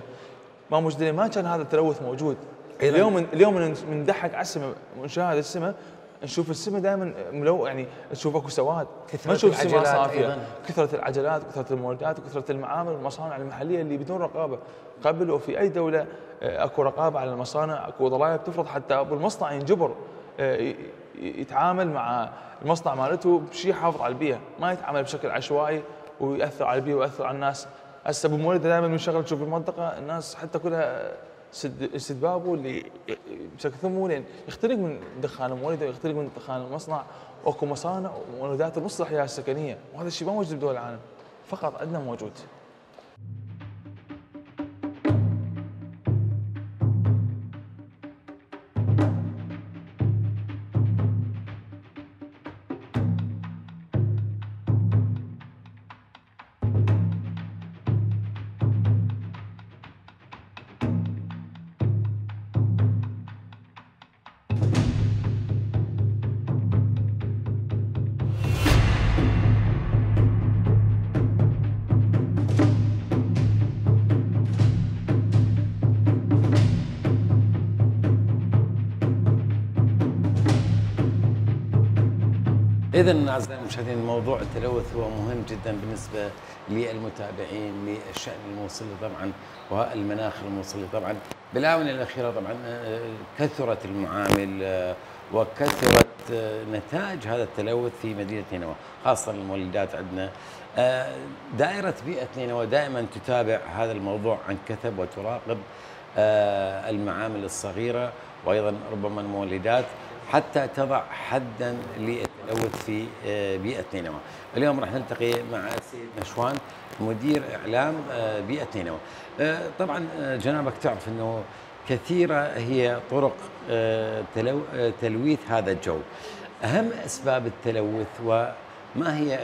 ما كان هذا التلوث موجود. اليوم نضحك على السماء ونشاهد السماء نشوف السماء دائما يعني نشوف اكو سواد، كثرة ما نشوف سماء العجلات صافيه. أيضاً. كثره العجلات، كثره المولدات، وكثره المعامل والمصانع المحليه اللي بدون رقابه. قبل وفي اي دوله اكو رقابه على المصانع، اكو ضرائب تفرض حتى ابو المصنع ينجبر يتعامل مع المصنع مالته بشيء يحافظ على البيئه، ما يتعامل بشكل عشوائي ويأثر على البيئه ويأثر على الناس. هسه ابو مولد دائما من شغله تشوف المنطقه الناس حتى كلها سد بابه اللي بشكل ثمه، لان يختلق من دخان المولد ويختلق من دخان المصنع، واكو مصانع ومولدات نص الاحياء السكنيه، وهذا الشيء ما موجود بدول العالم، فقط عندنا موجود. إذن أعزائي المشاهدين، موضوع التلوث هو مهم جدا بالنسبة للمتابعين للشأن الموصلي طبعا والمناخ الموصلي طبعا. بالآونة الأخيرة طبعا كثرت المعامل وكثرت نتائج هذا التلوث في مدينة نينوى، خاصة المولدات. عندنا دائرة بيئة نينوى دائما تتابع هذا الموضوع عن كثب وتراقب المعامل الصغيرة وأيضا ربما المولدات حتى تضع حدا للتلوث في بيئة نينوى. اليوم راح نلتقي مع السيد نشوان مدير إعلام بيئة نينوى. طبعا جنابك تعرف أنه كثيرة هي طرق تلويث هذا الجو. أهم أسباب التلوث وما هي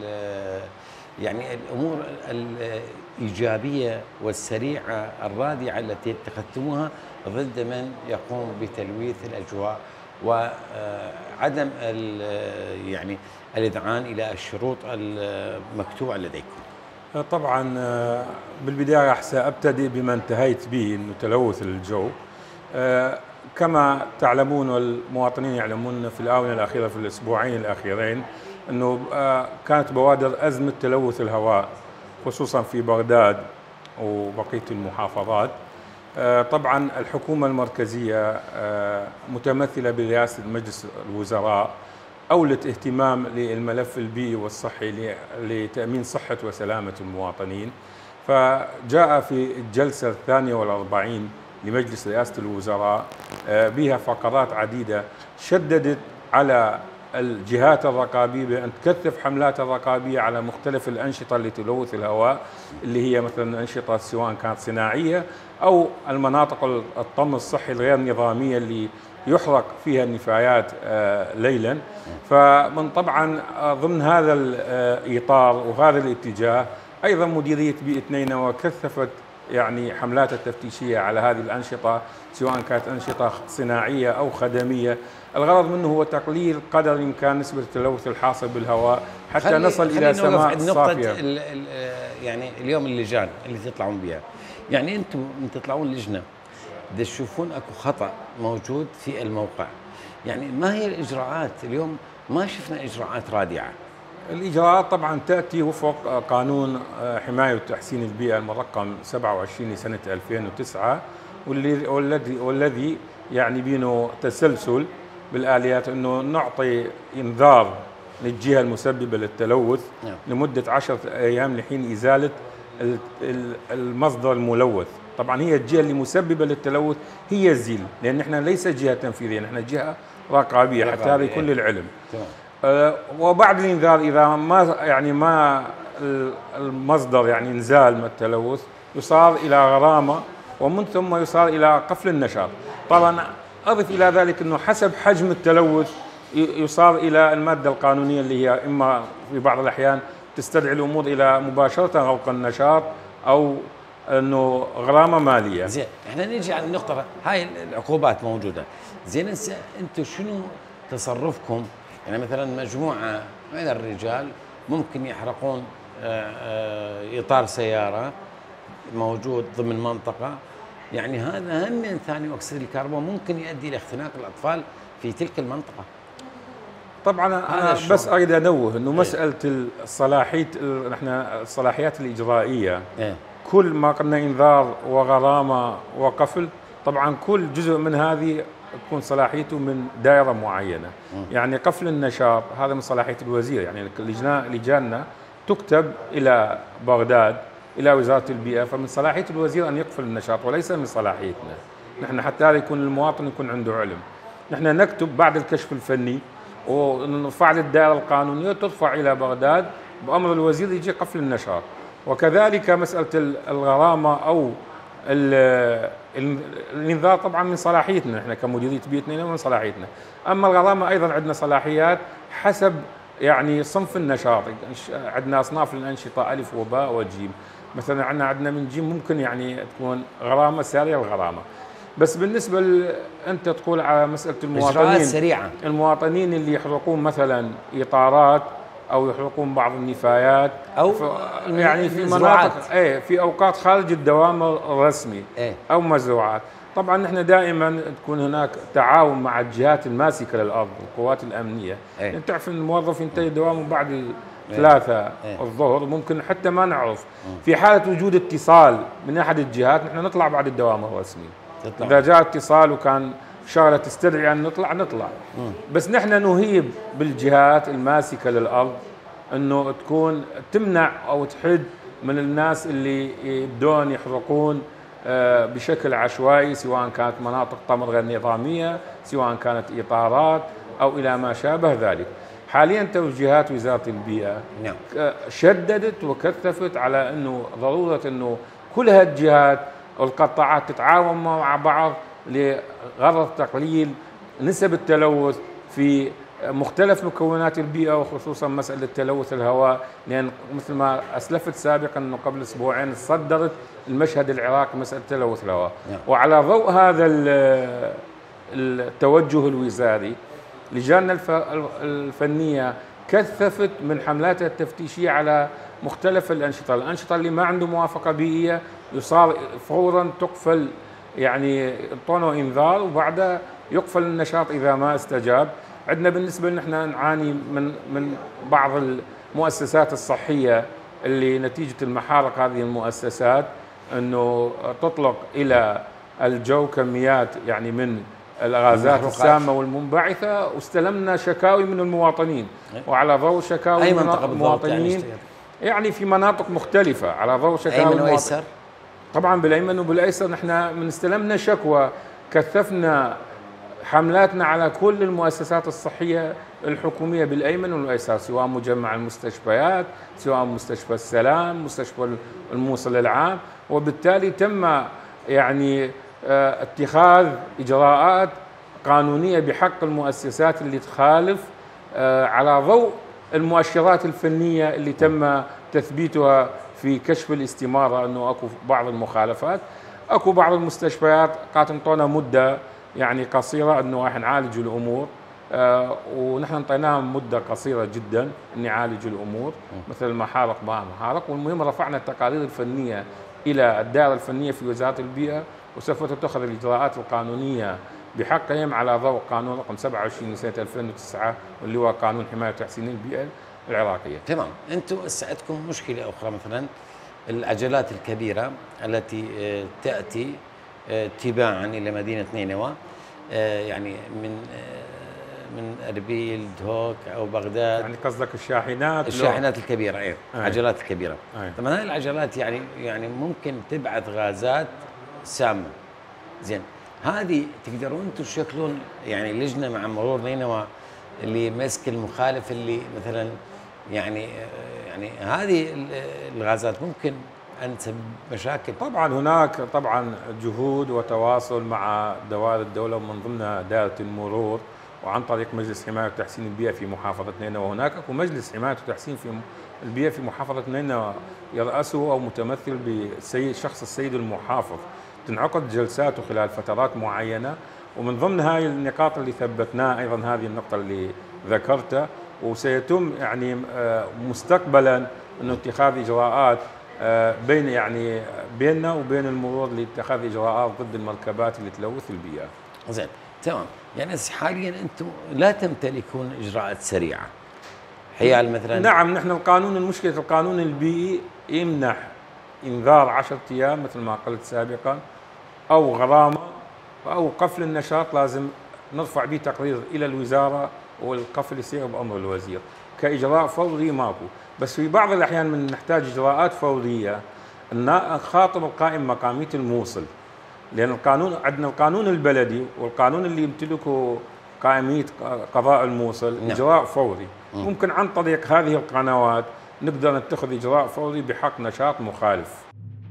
يعني الأمور الإيجابية والسريعة الرادعة التي اتخذتموها ضد من يقوم بتلويث الأجواء وعدم يعني الإذعان إلى الشروط المكتوبة لديكم؟ طبعا بالبداية سأبتدئ بما انتهيت به، أنه تلوث الجو. كما تعلمون والمواطنين يعلمون في الآونة الأخيرة في الأسبوعين الأخيرين أنه كانت بوادر أزمة تلوث الهواء خصوصا في بغداد وبقية المحافظات. طبعا الحكومة المركزية متمثلة برئاسة مجلس الوزراء أولت اهتمام للملف البيئي والصحي لتأمين صحة وسلامة المواطنين، فجاء في الجلسة 42 لمجلس رئاسة الوزراء بها فقرات عديدة شددت على الجهات الرقابية بأن تكثف حملات الرقابية على مختلف الأنشطة اللي تلوث الهواء، اللي هي مثلا أنشطة سواء كانت صناعية أو المناطق الطم الصحي الغير نظامية اللي يحرق فيها النفايات ليلا. فمن طبعا ضمن هذا الإطار وهذا الاتجاه أيضا مديرية بيئة نينوى كثفت يعني حملات التفتيشية على هذه الأنشطة سواء كانت أنشطة صناعية أو خدمية. الغرض منه هو تقليل قدر الإمكان نسبة التلوث الحاصل بالهواء حتى نصل إلى سماء صافية. يعني اليوم اللجان اللي تطلعون بها، يعني أنتم تطلعون لجنة تشوفون أكو خطأ موجود في الموقع، يعني ما هي الإجراءات؟ اليوم ما شفنا إجراءات رادعة. الإجراءات طبعا تأتي وفق قانون حماية وتحسين البيئة المرقم 27 لسنة 2009 والذي يعني بينه تسلسل بالآليات، أنه نعطي إنذار للجهة المسببة للتلوث لمدة 10 أيام لحين إزالة المصدر الملوث. طبعا هي الجهة اللي مسببة للتلوث هي الزيل، لأن احنا ليس جهة تنفيذية، نحن جهة رقابية حتى هذا يكون للعلم. وبعد الإنذار إذا ما المصدر يعني انزال من التلوث يصار إلى غرامة ومن ثم يصار إلى قفل النشاط. طبعا أضف إلى ذلك أنه حسب حجم التلوث يصار إلى المادة القانونية اللي هي إما في بعض الأحيان تستدعي الأمور إلى مباشرة غلق النشاط أو أنه غرامة مالية. زين، احنا نيجي على النقطة هاي، العقوبات موجودة. زين، أنتم شنو تصرفكم؟ يعني مثلا مجموعة من الرجال ممكن يحرقون إطار سيارة موجود ضمن منطقة، يعني هذا هم من ثاني أكسيد الكربون ممكن يؤدي إلى اختناق الأطفال في تلك المنطقة. طبعا انا بس اريد انوه انه مساله الصلاحيات الاجرائيه كل ما قلنا انذار وغرامه وقفل، طبعا كل جزء من هذه تكون صلاحيته من دائره معينه. يعني قفل النشاط هذا من صلاحيه الوزير، يعني لجاننا تكتب الى بغداد الى وزاره البيئه، فمن صلاحيه الوزير ان يقفل النشاط وليس من صلاحيتنا نحن، حتى هذا يكون المواطن يكون عنده علم. نحن نكتب بعد الكشف الفني ونرفع للدائره القانونيه ترفع الى بغداد بامر الوزير يجي قفل النشاط. وكذلك مساله الغرامه او الانذار طبعا من صلاحيتنا نحن كمديريه بيئه، من صلاحيتنا. اما الغرامه ايضا عندنا صلاحيات حسب يعني صنف النشاط، عندنا اصناف الانشطه الف وباء وجيم، مثلا عندنا من جيم ممكن يعني تكون غرامه ساريه الغرامه. بس بالنسبه انت تقول على مساله المواطنين سريعه، المواطنين اللي يحرقون مثلا اطارات او يحرقون بعض النفايات او يعني في مناطق في اوقات خارج الدوام الرسمي او مزروعات. طبعا نحن دائما تكون هناك تعاون مع الجهات الماسكه للارض، القوات الامنيه. يعني تعرف ان الموظف ينتهي دوامه بعد 3 الظهر، ممكن حتى ما نعرف. في حاله وجود اتصال من احد الجهات نحن نطلع بعد الدوام الرسمي. اذا جاء اتصال وكان شغله تستدعي ان نطلع. بس نحن نهيب بالجهات الماسكه للارض انه تكون تمنع او تحد من الناس اللي يبدون يحرقون بشكل عشوائي، سواء كانت مناطق طمر غير نظاميه، سواء كانت اطارات او الى ما شابه ذلك. حاليا توجيهات وزاره البيئه شددت وكثفت على انه ضروره انه كل هالجهات والقطاعات تتعاون مع بعض لغرض تقليل نسب التلوث في مختلف مكونات البيئة، وخصوصا مسألة تلوث الهواء، لأن مثل ما أسلفت سابقا أنه قبل أسبوعين صدرت المشهد العراقي مسألة تلوث الهواء. وعلى ضوء هذا التوجه الوزاري لجاننا الفنية كثفت من حملاتها التفتيشية على مختلف الأنشطة اللي ما عنده موافقة بيئية يصار فورا تقفل، يعني يعطونه انذار وبعدها يقفل النشاط اذا ما استجاب. عندنا بالنسبه لنا نعاني من بعض المؤسسات الصحيه اللي نتيجه المحارق هذه المؤسسات انه تطلق الى الجو كميات يعني من الغازات السامه والمنبعثه، واستلمنا شكاوي من المواطنين. وعلى ضوء شكاوي من المواطنين يعني في مناطق مختلفه، على ضوء شكاوي ايمن وايسر طبعا بالايمن وبالايسر. نحن من استلمنا شكوى كثفنا حملاتنا على كل المؤسسات الصحيه الحكوميه بالايمن والايسر، سواء مجمع المستشفيات، سواء مستشفى السلام، مستشفى الموصل العام. وبالتالي تم يعني اتخاذ اجراءات قانونيه بحق المؤسسات اللي تخالف على ضوء المؤشرات الفنيه اللي تم تثبيتها في كشف الاستماره انه اكو بعض المخالفات. اكو بعض المستشفيات قاعد تنطونا مده يعني قصيره انه راح نعالج الامور، ونحن انطيناهم مده قصيره جدا ان نعالج الامور، مثل المحارق ما محارق. والمهم رفعنا التقارير الفنيه الى الدائره الفنيه في وزاره البيئه، وسوف تتخذ الاجراءات القانونيه بحقهم على ضوء قانون رقم 27 لسنه 2009 واللي هو قانون حمايه وتحسين البيئه العراقيه. تمام. انتم عندكم مشكله اخرى، مثلا العجلات الكبيره التي تاتي تباعا الى مدينه نينوى، يعني من اربيل دهوك او بغداد، يعني قصدك الشاحنات الكبيره. العجلات الكبيره. طبعا هاي العجلات يعني ممكن تبعث غازات سامه. زين، هذه تقدرون انتم تشكلون يعني لجنه مع مرور نينوى اللي مسك المخالف اللي مثلا يعني هذه الغازات ممكن ان تسبب مشاكل؟ طبعا هناك طبعا جهود وتواصل مع دوائر الدوله ومن ضمنها دائره المرور وعن طريق مجلس حمايه وتحسين البيئه في محافظه نينوى. وهناك اكو مجلس حمايه وتحسين في البيئه في محافظه نينوى يرأسه او متمثل بالسيد شخص السيد المحافظ. تنعقد جلساته خلال فترات معينه، ومن ضمن هاي النقاط اللي ثبتناها ايضا هذه النقطه اللي ذكرتها. وسيتم يعني مستقبلا انه اتخاذ اجراءات بيننا وبين المرور لاتخاذ اجراءات ضد المركبات اللي تلوث البيئه. زين، تمام. يعني حاليا انتم لا تمتلكون اجراءات سريعه حيال مثلا؟ نعم، نحن القانون، المشكله القانون البيئي يمنح انذار 10 ايام مثل ما قلت سابقا، او غرامه او قفل النشاط، لازم نرفع به تقرير الى الوزاره والقفل يصير بامر الوزير. كاجراء فوري ماكو، بس في بعض الاحيان من نحتاج اجراءات فوريه نخاطب القائم مقاميه الموصل، لان القانون عندنا القانون البلدي والقانون اللي يمتلكه قائميه قضاء الموصل اجراء فوري. ممكن عن طريق هذه القنوات نقدر نتخذ اجراء فوري بحق نشاط مخالف.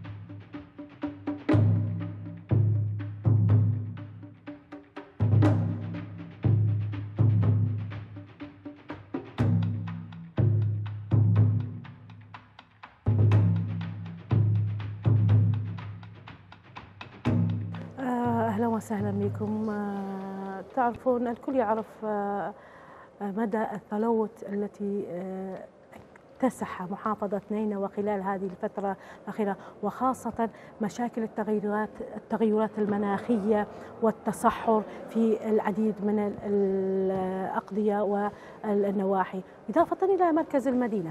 أهلا وسهلا بكم. تعرفون الكل يعرف مدى التلوث التي اكتسح محافظة نينوى خلال هذه الفترة الأخيرة، وخاصة مشاكل التغيرات المناخية والتصحر في العديد من الأقضية والنواحي، إضافة إلى مركز المدينة.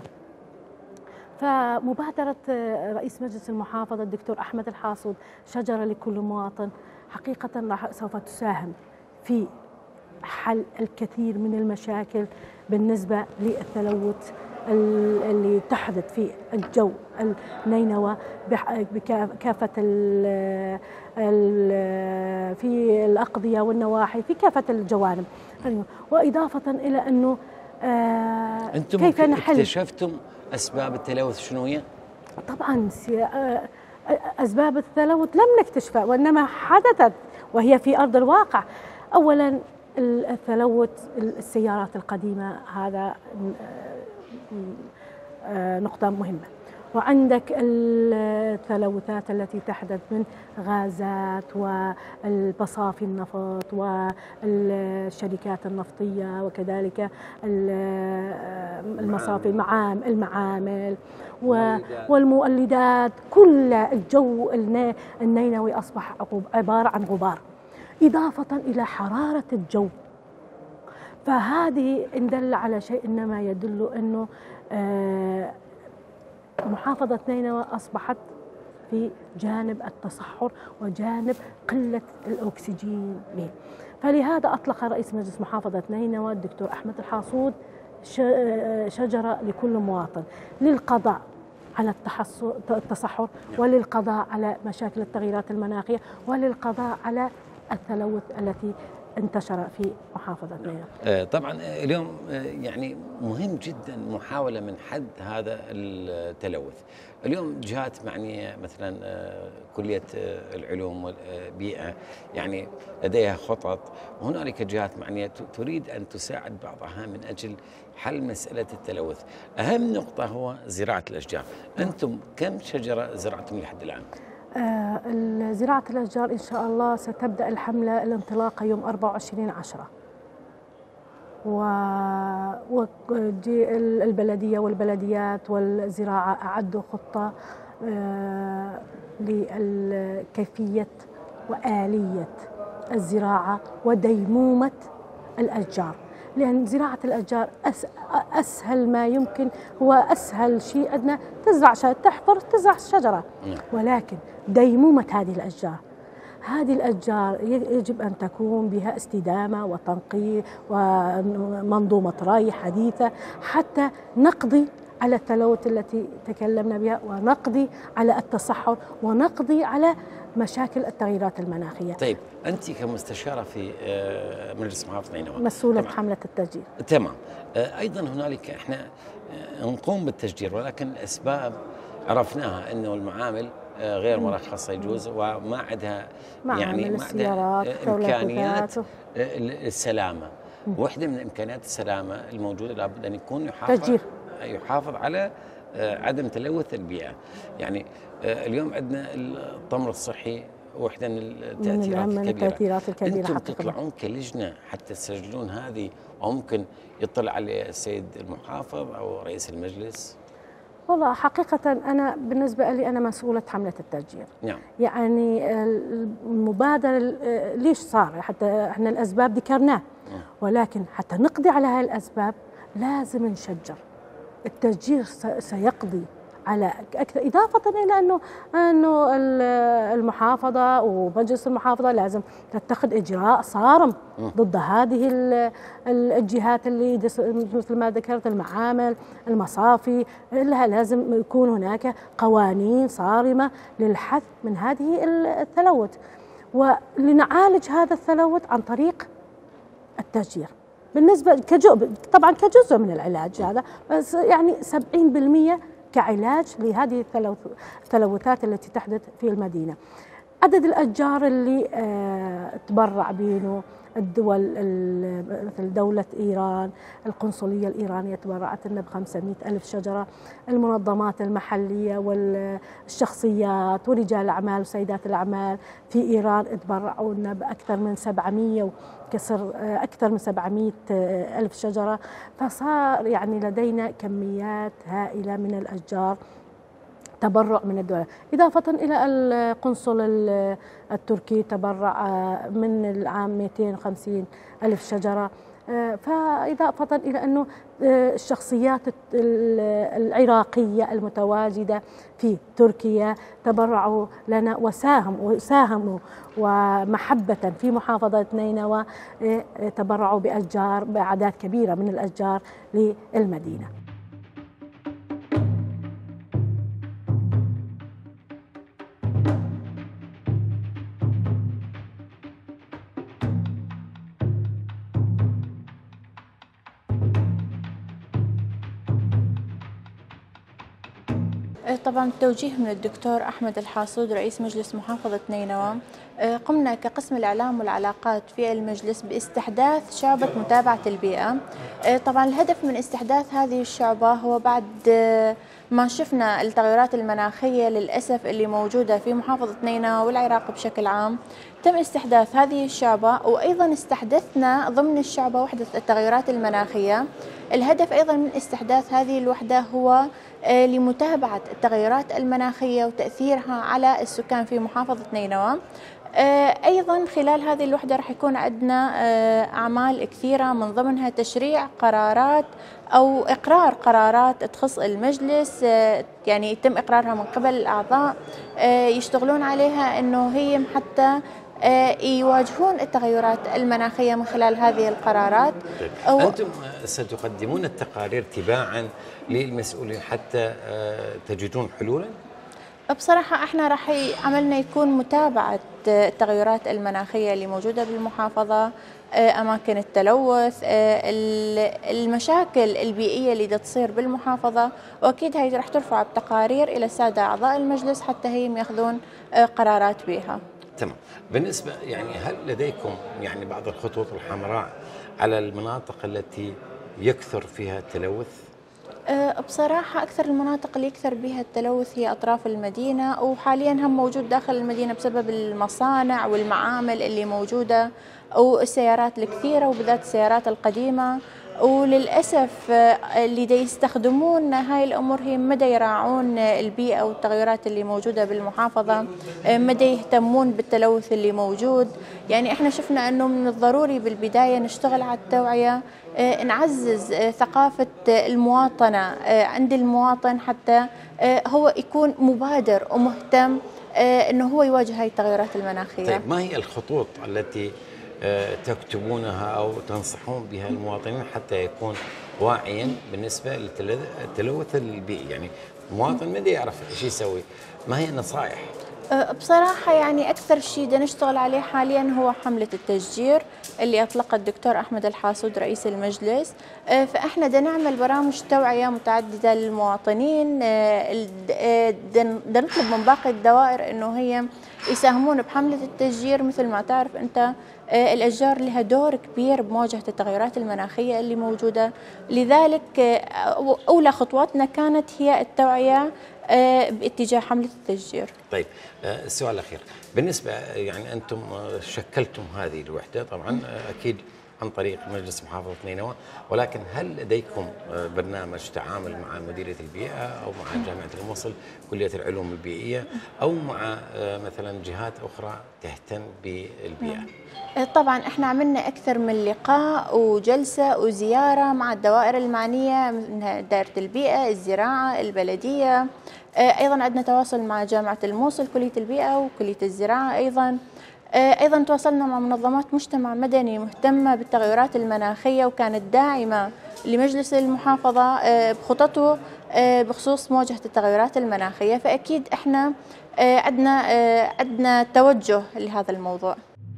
فمبادرة رئيس مجلس المحافظة الدكتور أحمد الحاصود شجرة لكل مواطن حقيقة سوف تساهم في حل الكثير من المشاكل بالنسبة للتلوث اللي تحدث في الجو النينوى بكافة في الأقضية والنواحي في كافة الجوانب. وإضافة إلى أنه أنتم كيف نحل اكتشفتم أسباب التلوث شنو هي؟ طبعا أسباب التلوث لم نكتشفها، وإنما حدثت وهي في أرض الواقع. أولا التلوث السيارات القديمة، هذا نقطة مهمة. وعندك التلوثات التي تحدث من غازات والمصافي النفط والشركات النفطية، وكذلك المصافي المعامل والمولدات. كل الجو النينوي أصبح عبارة عن غبار، إضافة إلى حرارة الجو. فهذه إن دل على شيء إنما يدل أنه محافظة نينوى أصبحت في جانب التصحر وجانب قلة الأكسجين به. فلهذا أطلق رئيس مجلس محافظة نينوى الدكتور أحمد الحاصود شجرة لكل مواطن للقضاء على التصحر، وللقضاء على مشاكل التغييرات المناخية، وللقضاء على التلوث التي انتشر في محافظة نينوى. طبعا اليوم يعني مهم جدا محاولة من حد هذا التلوث. اليوم جهات معنية مثلا كلية العلوم والبيئة يعني لديها خطط، وهنالك جهات معنية تريد أن تساعد بعضها من أجل حل مسألة التلوث. أهم نقطة هو زراعة الأشجار. أنتم كم شجرة زرعتم لحد الآن؟ زراعة الأشجار إن شاء الله ستبدأ الحملة الانطلاقة يوم 24/10، والبلدية والبلديات والزراعة أعدوا خطة لكيفية وآلية الزراعة وديمومة الأشجار، لأن زراعة الأشجار أسهل ما يمكن، هو أسهل شيء أدنى تزرع تحفر تزرع شجرة، ولكن ديمومة هذه الأشجار يجب أن تكون بها استدامة وتنقية ومنظومة ري حديثة حتى نقضي على التلوث التي تكلمنا بها، ونقضي على التصحر، ونقضي على مشاكل التغييرات المناخية. طيب أنت كمستشارة في مجلس محافظة نينوى مسؤولة حملة التشجير. تمام. أيضا هنالك إحنا نقوم بالتشجير، ولكن الأسباب عرفناها أنه المعامل غير مرخصة يجوز، وما عندها يعني ما عندها إمكانيات السلامة. واحدة من إمكانيات السلامة الموجودة لابد أن يكون يحافظ على عدم تلوث البيئة. يعني اليوم عندنا التمر الصحي واحدة من التأثيرات الكبيرة. أنتم تطلعون كلجنة حتى تسجلون هذه، أو ممكن يطلع عليه السيد المحافظ أو رئيس المجلس؟ والله حقيقة أنا بالنسبة لي أنا مسؤولة حملة التشجير. نعم. يعني المبادرة ليش صار؟ حتى احنا الأسباب ذكرناها، ولكن حتى نقضي على هاي الأسباب لازم نشجر. التشجير سيقضي على أكثر، إضافة إلى أنه المحافظة ومجلس المحافظة لازم تتخذ إجراء صارم ضد هذه الجهات اللي مثل ما ذكرت، المعامل، المصافي، لها لازم يكون هناك قوانين صارمة للحث من هذه التلوث، ولنعالج هذا التلوث عن طريق التشجير. بالنسبة طبعا كجزء من العلاج هذا، بس يعني 70% كعلاج لهذه التلوثات التي تحدث في المدينة. عدد الأشجار اللي تبرع بينه الدول، مثل دولة إيران، القنصلية الإيرانية تبرعت لنا ب500,000 شجرة، المنظمات المحلية والشخصيات ورجال الأعمال وسيدات الأعمال في إيران تبرعوا لنا بأكثر من 700 أكثر من 700,000 شجرة. فصار يعني لدينا كميات هائلة من الأشجار تبرع من الدولة، إضافة إلى القنصل التركي تبرع من العام 250,000 شجرة. فإضافة إلى أنه الشخصيات العراقية المتواجدة في تركيا تبرعوا لنا وساهموا ومحبة في محافظة نينوى، تبرعوا بأشجار، بأعداد كبيرة من الأشجار للمدينة. طبعا التوجيه من الدكتور أحمد الحاصود رئيس مجلس محافظة نينوى، قمنا كقسم الإعلام والعلاقات في المجلس باستحداث شعبة متابعة البيئة. طبعا الهدف من استحداث هذه الشعبة هو بعد ما شفنا التغيرات المناخية للأسف اللي موجودة في محافظة نينوى والعراق بشكل عام، تم استحداث هذه الشعبة، وأيضا استحدثنا ضمن الشعبة وحدة التغيرات المناخية. الهدف أيضا من استحداث هذه الوحدة هو لمتابعة التغيرات المناخية وتأثيرها على السكان في محافظة نينوى. أيضا خلال هذه الوحدة راح يكون عندنا أعمال كثيرة، من ضمنها تشريع قرارات أو إقرار قرارات تخص المجلس، يعني يتم إقرارها من قبل الأعضاء يشتغلون عليها أنه هي حتى يواجهون التغيرات المناخية من خلال هذه القرارات. أنتم ستقدمون التقارير تباعا للمسؤولين حتى تجدون حلولا؟ بصراحة احنا راح عملنا يكون متابعة التغيرات المناخية اللي موجودة بالمحافظة، أماكن التلوث، المشاكل البيئية اللي تصير بالمحافظة، وأكيد هي راح ترفع بتقارير إلى السادة أعضاء المجلس حتى هم ياخذون قرارات بها. تمام. بالنسبة يعني هل لديكم يعني بعض الخطوط الحمراء على المناطق التي يكثر فيها التلوث؟ بصراحة أكثر المناطق اللي يكثر بها التلوث هي أطراف المدينة، وحاليا هم موجود داخل المدينة بسبب المصانع والمعامل اللي موجودة والسيارات الكثيرة وبالذات السيارات القديمة. وللأسف اللي دا يستخدمون هاي الأمور هي مدى يراعون البيئة والتغيرات اللي موجودة بالمحافظة، مدى يهتمون بالتلوث اللي موجود. يعني احنا شفنا أنه من الضروري بالبداية نشتغل على التوعية، نعزز ثقافة المواطنة عند المواطن حتى هو يكون مبادر ومهتم أنه هو يواجه هاي التغيرات المناخية. طيب ما هي الخطوط التي تكتبونها أو تنصحون بها المواطنين حتى يكون واعيا بالنسبة للتلوث البيئي؟ يعني المواطن ما يعرف ايش يسوي، ما هي النصائح؟ بصراحة يعني أكثر شيء بدنا نشتغل عليه حاليا هو حملة التشجير اللي أطلقها الدكتور أحمد الحاصود رئيس المجلس. فإحنا بدنا نعمل برامج توعية متعددة للمواطنين، بدنا نطلب من باقي الدوائر إنه هي يساهمون بحملة التشجير. مثل ما تعرف أنت الأشجار لها دور كبير بمواجهة التغيرات المناخية اللي موجودة، لذلك أولى خطواتنا كانت هي التوعية باتجاه حملة التشجير. طيب السؤال الأخير بالنسبة يعني أنتم شكلتم هذه الوحدة، طبعا أكيد عن طريق مجلس محافظة نينوى، ولكن هل لديكم برنامج تعامل مع مديرية البيئة أو مع جامعة الموصل كلية العلوم البيئية أو مع مثلا جهات أخرى تهتم بالبيئة؟ طبعا احنا عملنا اكثر من لقاء وجلسه وزياره مع الدوائر المعنيه من دائره البيئه، الزراعه، البلديه، ايضا عندنا تواصل مع جامعه الموصل كليه البيئه وكليه الزراعه ايضا تواصلنا مع منظمات مجتمع مدني مهتمه بالتغيرات المناخيه وكانت داعمه لمجلس المحافظه بخططه بخصوص مواجهه التغيرات المناخيه، فاكيد احنا عندنا توجه لهذا الموضوع.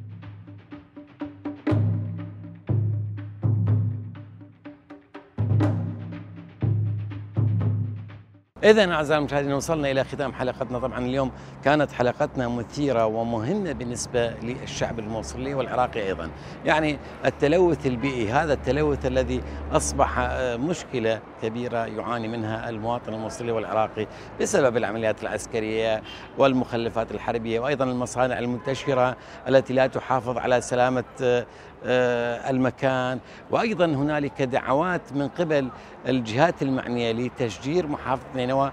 إذن أعزائي المشاهدين وصلنا إلى ختام حلقتنا. طبعا اليوم كانت حلقتنا مثيرة ومهمة بالنسبة للشعب الموصلي والعراقي أيضا. يعني التلوث البيئي، هذا التلوث الذي أصبح مشكلة كبيرة يعاني منها المواطن الموصلي والعراقي بسبب العمليات العسكرية والمخلفات الحربية وأيضا المصانع المنتشرة التي لا تحافظ على سلامة المكان. وأيضا هنالك دعوات من قبل الجهات المعنية لتشجير محافظة نينوى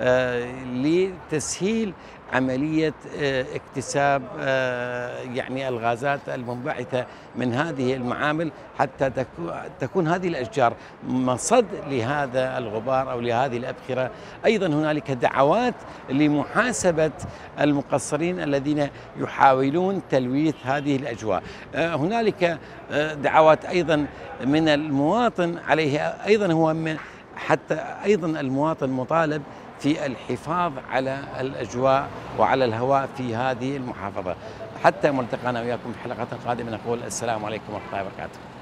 لتسهيل عملية اكتساب يعني الغازات المنبعثة من هذه المعامل حتى تكون هذه الأشجار مصد لهذا الغبار أو لهذه الأبخرة. أيضا هنالك دعوات لمحاسبة المقصرين الذين يحاولون تلويث هذه الأجواء. هنالك دعوات أيضا من المواطن عليه أيضا هو حتى أيضا المواطن مطالب في الحفاظ على الأجواء وعلى الهواء في هذه المحافظة. حتى ملتقانا وياكم في حلقة قادمة نقول السلام عليكم ورحمة الله وبركاته.